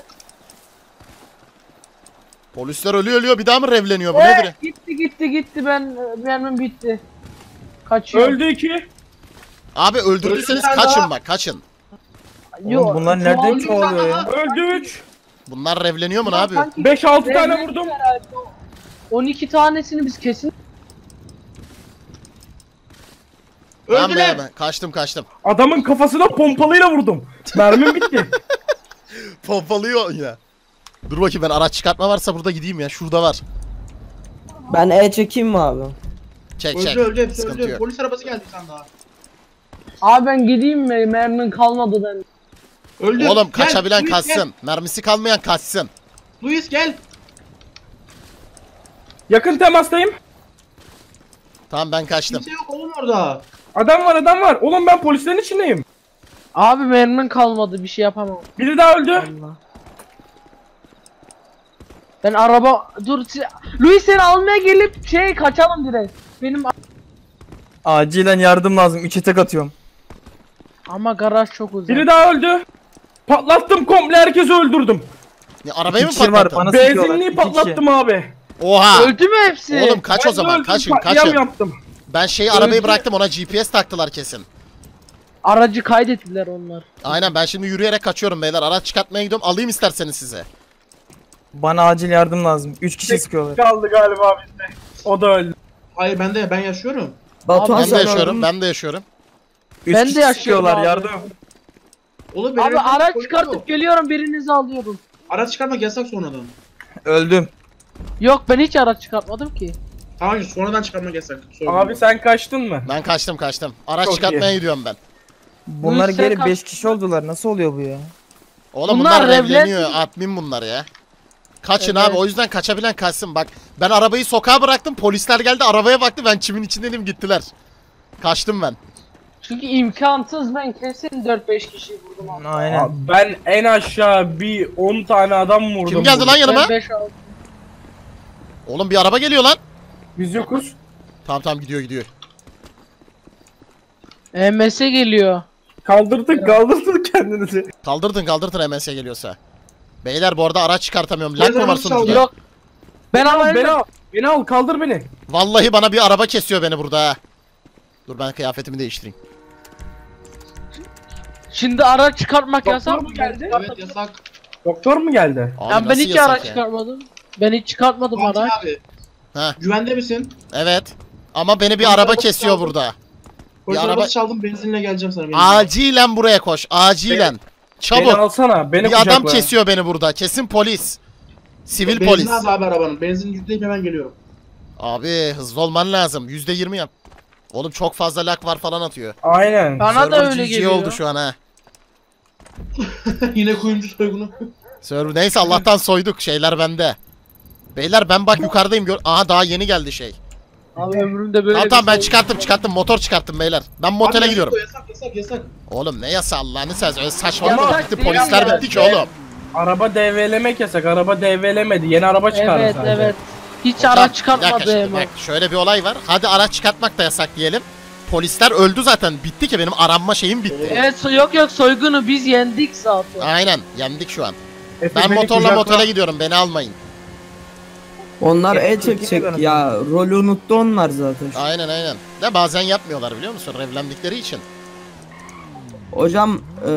Polisler ölüyor bir daha mı revleniyor bu nedir? Gitti ben mermim bitti. Kaçıyor. Öldü 2. Abi öldürdüyseniz Öldü bir tane kaçın daha. bak, kaçın. Oğlum bunlar nereden çoğalıyor ya? Öldü 3. Bunlar revleniyor mu ne abi? 5-6 tane vurdum. 12 tanesini biz kesin. Tamam Öldüler. be, kaçtım. Adamın kafasına pompalıyla vurdum. Mermim bitti. Pompalıyor ya. Dur bakayım, ben araç çıkartma varsa burada gideyim ya. Şurada var. Ben çekeyim mi abi? Çek. Öldü hepsi Sıkıntı öldü. yok. Polis arabası geldi bir tane daha. Abi ben gideyim mi? Mermin kalmadı ben. Öldü. Oğlum Gel, kaçabilen Luis kaçsın. Mermisi kalmayan kaçsın. Gel. Luis gel. Yakın temastayım. Tamam ben kaçtım. Kimse yok oğlum orada. Adam var. Oğlum ben polislerin içindeyim. Abi mermin kalmadı, bir şey yapamam. Biri daha öldü. Allah. Ben araba Luis seni almaya gelip kaçalım direkt. Benim Acilen yardım lazım. 3'e tek atıyorum. ama garaj çok uzak. Biri daha öldü. Patlattım, komple herkesi öldürdüm. Ya, arabayı mı İki kişi var, patlattın? bana sıkıyorlar. Benzinliği İki kişi. patlattım abi. Oha. Öldü mü hepsi? Oğlum kaç o Ben de zaman, öldüm, kaçın. katliam yaptım. Ben arabayı Öldü. bıraktım, ona GPS taktılar kesin. Aracı kaydettiler onlar. Aynen, ben şimdi yürüyerek kaçıyorum beyler. Araç çıkartmaya gidiyorum. Alayım isterseniz size. Bana acil yardım lazım. 3 kişi sıkıyorlar. Kaldı galiba bizde. O da öldü. Hayır ben yaşıyorum. Batuhan Ben de sen yaşıyorum, öldün. ben de yaşıyorum. 3 Ben de kişi yaşıyorum sıkıyorlar, abi. yardım. Oğlum benim Abi elimde araç polis çıkartıp yok. geliyorum, birinizi alıyorum. Araç çıkarmak yasak sonradan. Öldüm. Yok ben hiç araç çıkartmadım ki. Tamam sonradan çıkarmak yasak. Sonra. Abi sen kaçtın mı? Ben kaçtım. Araç Çok çıkartmaya iyi. gidiyorum ben. Bunlar Luis, sen geri kaç- 5 kişi oldular. Nasıl oluyor bu ya? Oğlum Bunlar bunlar revleniyor. revlen- Admin bunlar ya. Kaçın Evet. abi, o yüzden kaçabilen kaçsın. Bak ben arabayı sokağa bıraktım, polisler geldi arabaya baktı, ben çimin içindeydim, gittiler. Kaçtım ben. Çünkü imkansız, ben kesin 4-5 kişi vurdum abi. Aynen. Abi ben en aşağı bir 10 tane adam vurdum. Kim geldi lan yanıma? Ben 5-6. Oğlum bir araba geliyor lan. Biz yokuz. Tamam gidiyor. MS geliyor. Kaldırdık kendinizi. Kaldırtın MS geliyorsa. Beyler bu arada araç çıkartamıyorum. Lag mı var Araç sonuçta? çaldı. Yok. Ben Beni al, alayım beni mı? al. Beni al, kaldır beni. Vallahi bana bir araba kesiyor beni burada ha. Dur ben kıyafetimi değiştireyim. Şimdi araç çıkartmak Doktor yasak mu mı? geldi? Evet yasak. Doktor mu geldi? Abi Ben nasıl hiç yasak araç ya? çıkartmadım. Ben hiç çıkartmadım Fatih araç. abi. Ha. Güvende misin? Evet. Ama beni bir Polis araba arabası kesiyor çaldım. burada. Polis araba- arabası çaldım benzinle geleceğim sana. benzinle. Acilen buraya koş. Acilen. Beni Çabuk. alsana, beni Bir adam kucakla. kesiyor beni burada. Kesin polis. Sivil Benzin polis. az abi arabanın. Benzin yükleyip hemen geliyorum. Abi hızlı olman lazım. %20 yap. Oğlum çok fazla lak var falan atıyor. Aynen. Bana da Server öyle GG geliyor. oldu şu an ha. Yine kuyumcu soygunu. Server neyse Allah'tan soyduk. Şeyler bende. Beyler ben bak yukarıdayım. Aha daha yeni geldi şey. Abi ömrümde böyle Tamam ben şey- çıkarttım. Motor çıkarttım beyler. Ben motele Abi, gidiyorum. Yasak. Oğlum ne yasa Allah'ını seversen. Öyle saçmalama Yasak bitti. değil Polisler ya. bitti ki oğlum. Araba DV'lemek yasak. Araba DV'lemedi. Yeni araba çıkardı Evet sadece. evet. Hiç Hocam, araç bir çıkartmadı dakika şimdi, hemen. bak, şöyle bir olay var. Hadi araç çıkartmak da yasak diyelim. Polisler öldü zaten. Bitti ki benim aranma şeyim bitti. Evet yok soygunu biz yendik zaten. Aynen yendik şu an. Efe, Ben beni motorla kucakla. motele gidiyorum. Beni almayın. Onlar Ya, çekecek Türkiye'de ya. Rolü unuttu onlar zaten. Aynen. De bazen yapmıyorlar biliyor musun? Revlendikleri için. Hocam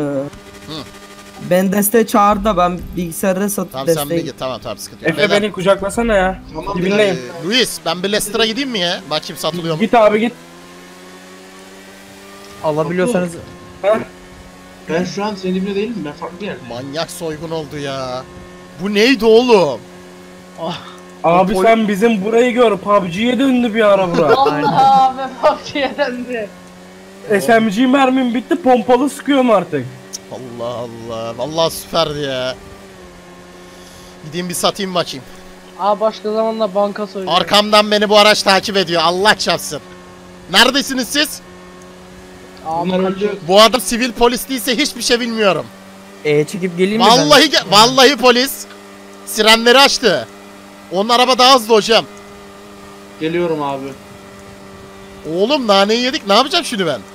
ben desteği çağır da ben bilgisayarı satıp Tamam sen bir desteği... git. Tamam sıkıntı yok. Efe Beyler, beni kucaklasana ya. Tamam Dibindeyim. Luis ben bir Leicester'a gideyim mi ya? Bakayım satılıyor mu? Git abi git. Alabiliyorsanız Ben şu an senin dibinde değilim. Ben farklı bir yerde. Manyak soygun oldu ya. Bu neydi oğlum? Abi sen bizim burayı gör. PUBG'ye döndü bir ara bura. Allah abi PUBG'ye döndü. SMG mermim bitti. Pompalı sıkıyorum artık. Allah Allah. Vallahi süperdi ya. Gideyim bir satayım bakayım. Aa başka zamanla banka soyuyor. Arkamdan beni bu araç takip ediyor. Allah çarpsın. Neredesiniz siz? Abi Bunlar kaçıyor. öldü. Bu adam sivil polis değilse hiçbir şey bilmiyorum. çekip geleyim mi ben? Vallahi polis. Sirenleri açtı. Onun araba daha hızlı hocam. Geliyorum abi. Oğlum naneyi yedik. Ne yapacağım şimdi ben?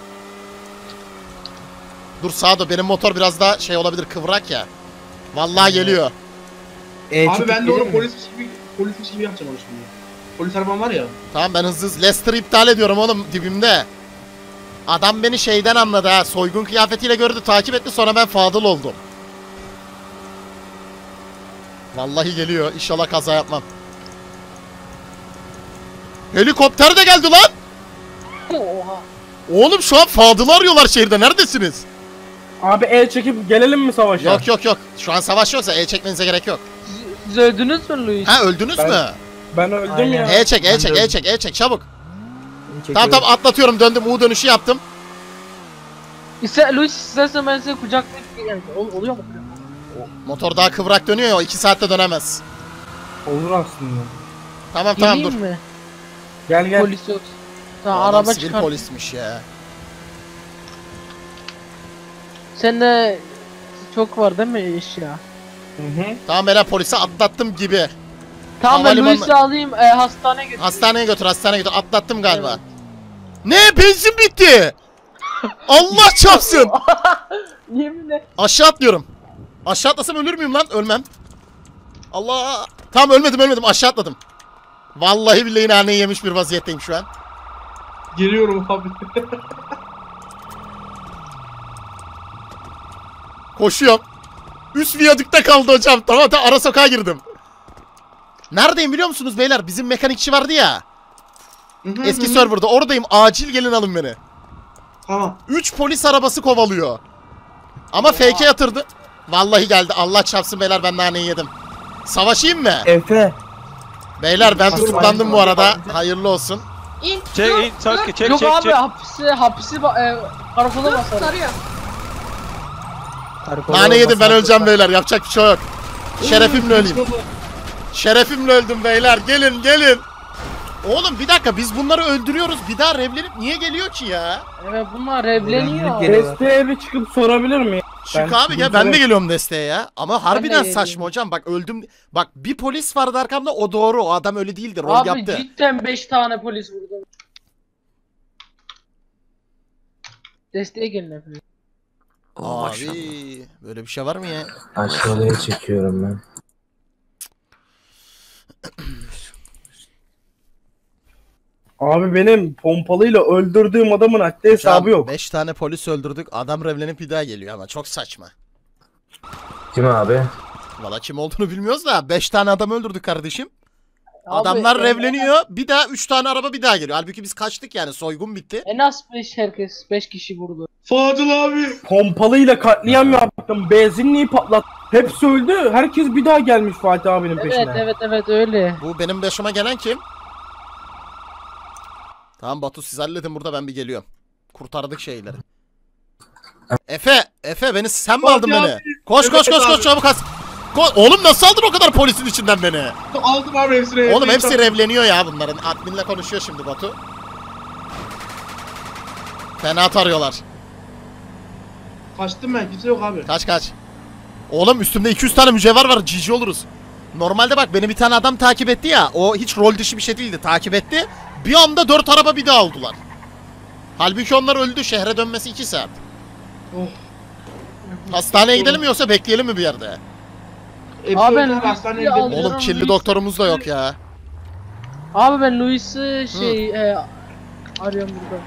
Dur Sado benim motor biraz daha şey olabilir kıvrak ya. Vallahi geliyor. Abi çekip ben de onu geleyim mi? polis gibi yapacağım onu şimdi. Polis arabam var ya. Tamam ben hızlı Leicester'ı iptal ediyorum oğlum dibimde. Adam beni şeyden anladı ha. Soygun kıyafetiyle gördü takip etti sonra ben Fadıl oldum. Vallahi geliyor. İnşallah kaza yapmam. Helikopter de geldi lan. Oha. Oğlum şu an Fadıl'ı arıyorlar şehirde. Neredesiniz? Abi el çekip gelelim mi savaşa? Yok. Şu an savaş yoksa el çekmenize gerek yok. Siz öldünüz mü Luis? Ha öldünüz Ben- mü? Ben öldüm Aynen. ya. El çek Ben de el çek çabuk. Çekiyorum. Tamam atlatıyorum döndüm U dönüşü yaptım. Luis istersen ben seni kucaklayıp geleyim. Oluyor mu? Motor daha kıvrak dönüyor ya 2 saatte dönemez. Olur aslında. Tamam Geleyim dur. mi? Gel. Polis yok. Bu Tamam adam araba sivil çıkar. polismiş ya. Sende çok var değil mi eşya? Hı. Tamam beyler polise atlattım gibi. Tamam ben Havalimanı- Luis'i alayım hastaneye götür. Hastaneye götür atlattım galiba. Ne benzin bitti. Allah çarpsın. Yeminle. Aşağı atlıyorum. Aşağı atlasam ölür müyüm lan? Ölmem. Allah. Tamam ölmedim aşağı atladım. Vallahi billahi naneyi yemiş bir vaziyetteyim şu an. Geliyorum abi. Koşuyorum. Üst viyadükte kaldı hocam. Tamam ara sokağa girdim. Neredeyim biliyor musunuz beyler? Bizim mekanikçi vardı ya. Eski serverda oradayım. Acil gelin alın beni. Tamam. 3 polis arabası kovalıyor. Ama fake'e yatırdı. Vallahi geldi. Allah çarpsın beyler ben naneyi yedim. Savaşayım mı? Efe. Beyler ben tutuklandım bu arada. Hayırlı olsun. Yok abi hapisi karakola basarım. Karakola Nane yedim ben basmak öleceğim yok. beyler. Yapacak bir şey yok. Şerefimle öleyim. Şerefimle öldüm beyler. Gelin. Oğlum bir dakika biz bunları öldürüyoruz. Bir daha revlenip niye geliyor ki ya? Evet bunlar revleniyor. Geliyorlar. Desteğe bir çıkıp sorabilir miyim? Çık Ben abi gel ben de geliyorum desteğe ya. Ama harbiden geliyorum. saçma hocam. Bak öldüm. Bak bir polis vardı arkamda o doğru. O adam öyle değildi. Rol Abi yaptı. cidden 5 tane polis vurdum. Desteğe gelin efendim. Abi böyle bir şey var mı ya? Aşağıya çekiyorum ben. Abi benim pompalıyla öldürdüğüm adamın haddi hesabı yok. 5 tane polis öldürdük. Adam revlenip bir daha geliyor ama çok saçma. Kim abi? Valla kim olduğunu bilmiyoruz da 5 tane adam öldürdük kardeşim. Abi, Adamlar revleniyor. Bir daha 3 tane araba bir daha geliyor. Halbuki biz kaçtık yani, soygun bitti. En az 5 kişi vurdu. Fadıl abi. Pompalıyla katliam yaptım. Benzinliği patlat. Hepsi öldü. Herkes bir daha gelmiş Fatih abinin peşine. Evet öyle. Bu benim başıma gelen kim? Tamam Batu, siz halledin burada, ben bir geliyorum. Kurtardık şeyleri. Efe beni sen mi aldın beni? Koş çabuk as. Oğlum nasıl aldın o kadar polisin içinden beni? Aldım abi hepsini. Oğlum hepsi revleniyor ya bunların. Adminle konuşuyor şimdi Batu. Fena tarıyorlar. Kaçtım ben, kimse yok abi. Kaç. Oğlum üstümde 200 tane mücevher var, GG oluruz. Normalde bak beni bir tane adam takip etti ya. O hiç rol dışı bir şey değildi, takip etti. Bir anda 4 araba bir daha oldular. Halbuki onlar öldü, şehre dönmesi 2 saat. Oh. Hastaneye gidelim mi yoksa bekleyelim mi bir yerde? Hepsi Abi öldü ben abi, hastaneye Luis'i gidelim. Oğlum kirli doktorumuz da yok ya. Abi ben Luis'i arıyorum burada.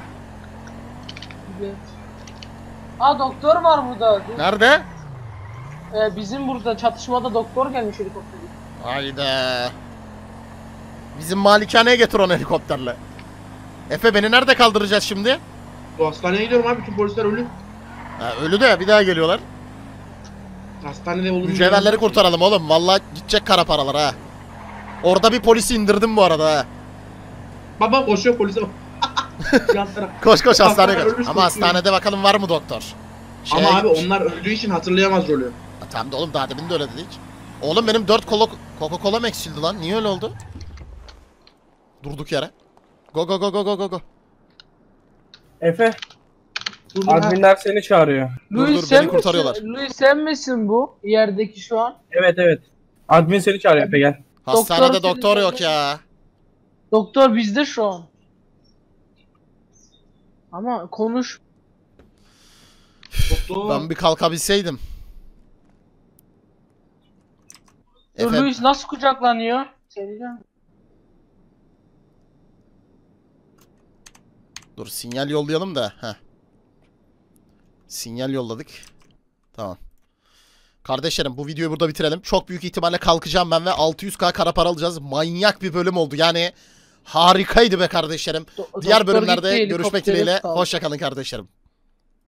Doktor var burada. Nerede? Bizim burada çatışmada doktor gelmiş helikopter. Hayda. Bizim malikaneye getir onu helikopterle. Efe beni nerede kaldıracağız şimdi? Bu hastaneye gidiyorum abi, bütün polisler ölü. Ha, ölü de bir daha geliyorlar. Hastanede olunca... Mücevherleri kurtaralım oğlum. Vallahi gidecek kara paralar ha. Orada bir polisi indirdim bu arada ha. Baba koşuyor polise. Yan taraf. Koş hastaneye Ölmüş koş. Ama koşuyor. hastanede bakalım var mı doktor? Ama abi gitmiş. onlar öldüğü için hatırlayamaz rolü. Ha, tamam da oğlum daha demin de öyle dedik. Oğlum benim 4 Coca-Cola eksildi lan. Niye öyle oldu? Durduk yere. Go. Efe, Dur, ha. adminler seni çağırıyor. Dur, Luis beni sen kurtarıyorlar. misin? Luis sen misin bu yerdeki şu an? Evet. Admin seni çağırıyor Efe, gel. Hastanede Doktor doktor yok filmleri- ya. Doktor bizde şu an. Ama konuş. Doktor. Ben bir kalkabilseydim. Dur, Efe, Luis nasıl kucaklanıyor? Söyleyeceğim. dur sinyal yollayalım da. Heh. Sinyal yolladık. Tamam. Kardeşlerim bu videoyu burada bitirelim. Çok büyük ihtimalle kalkacağım ben ve 600k kara para alacağız. Manyak bir bölüm oldu. Yani harikaydı be kardeşlerim. Diğer Doktor bölümlerde gitti, görüşmek helikoptere dileğiyle. sağ ol. Hoşça kalın kardeşlerim.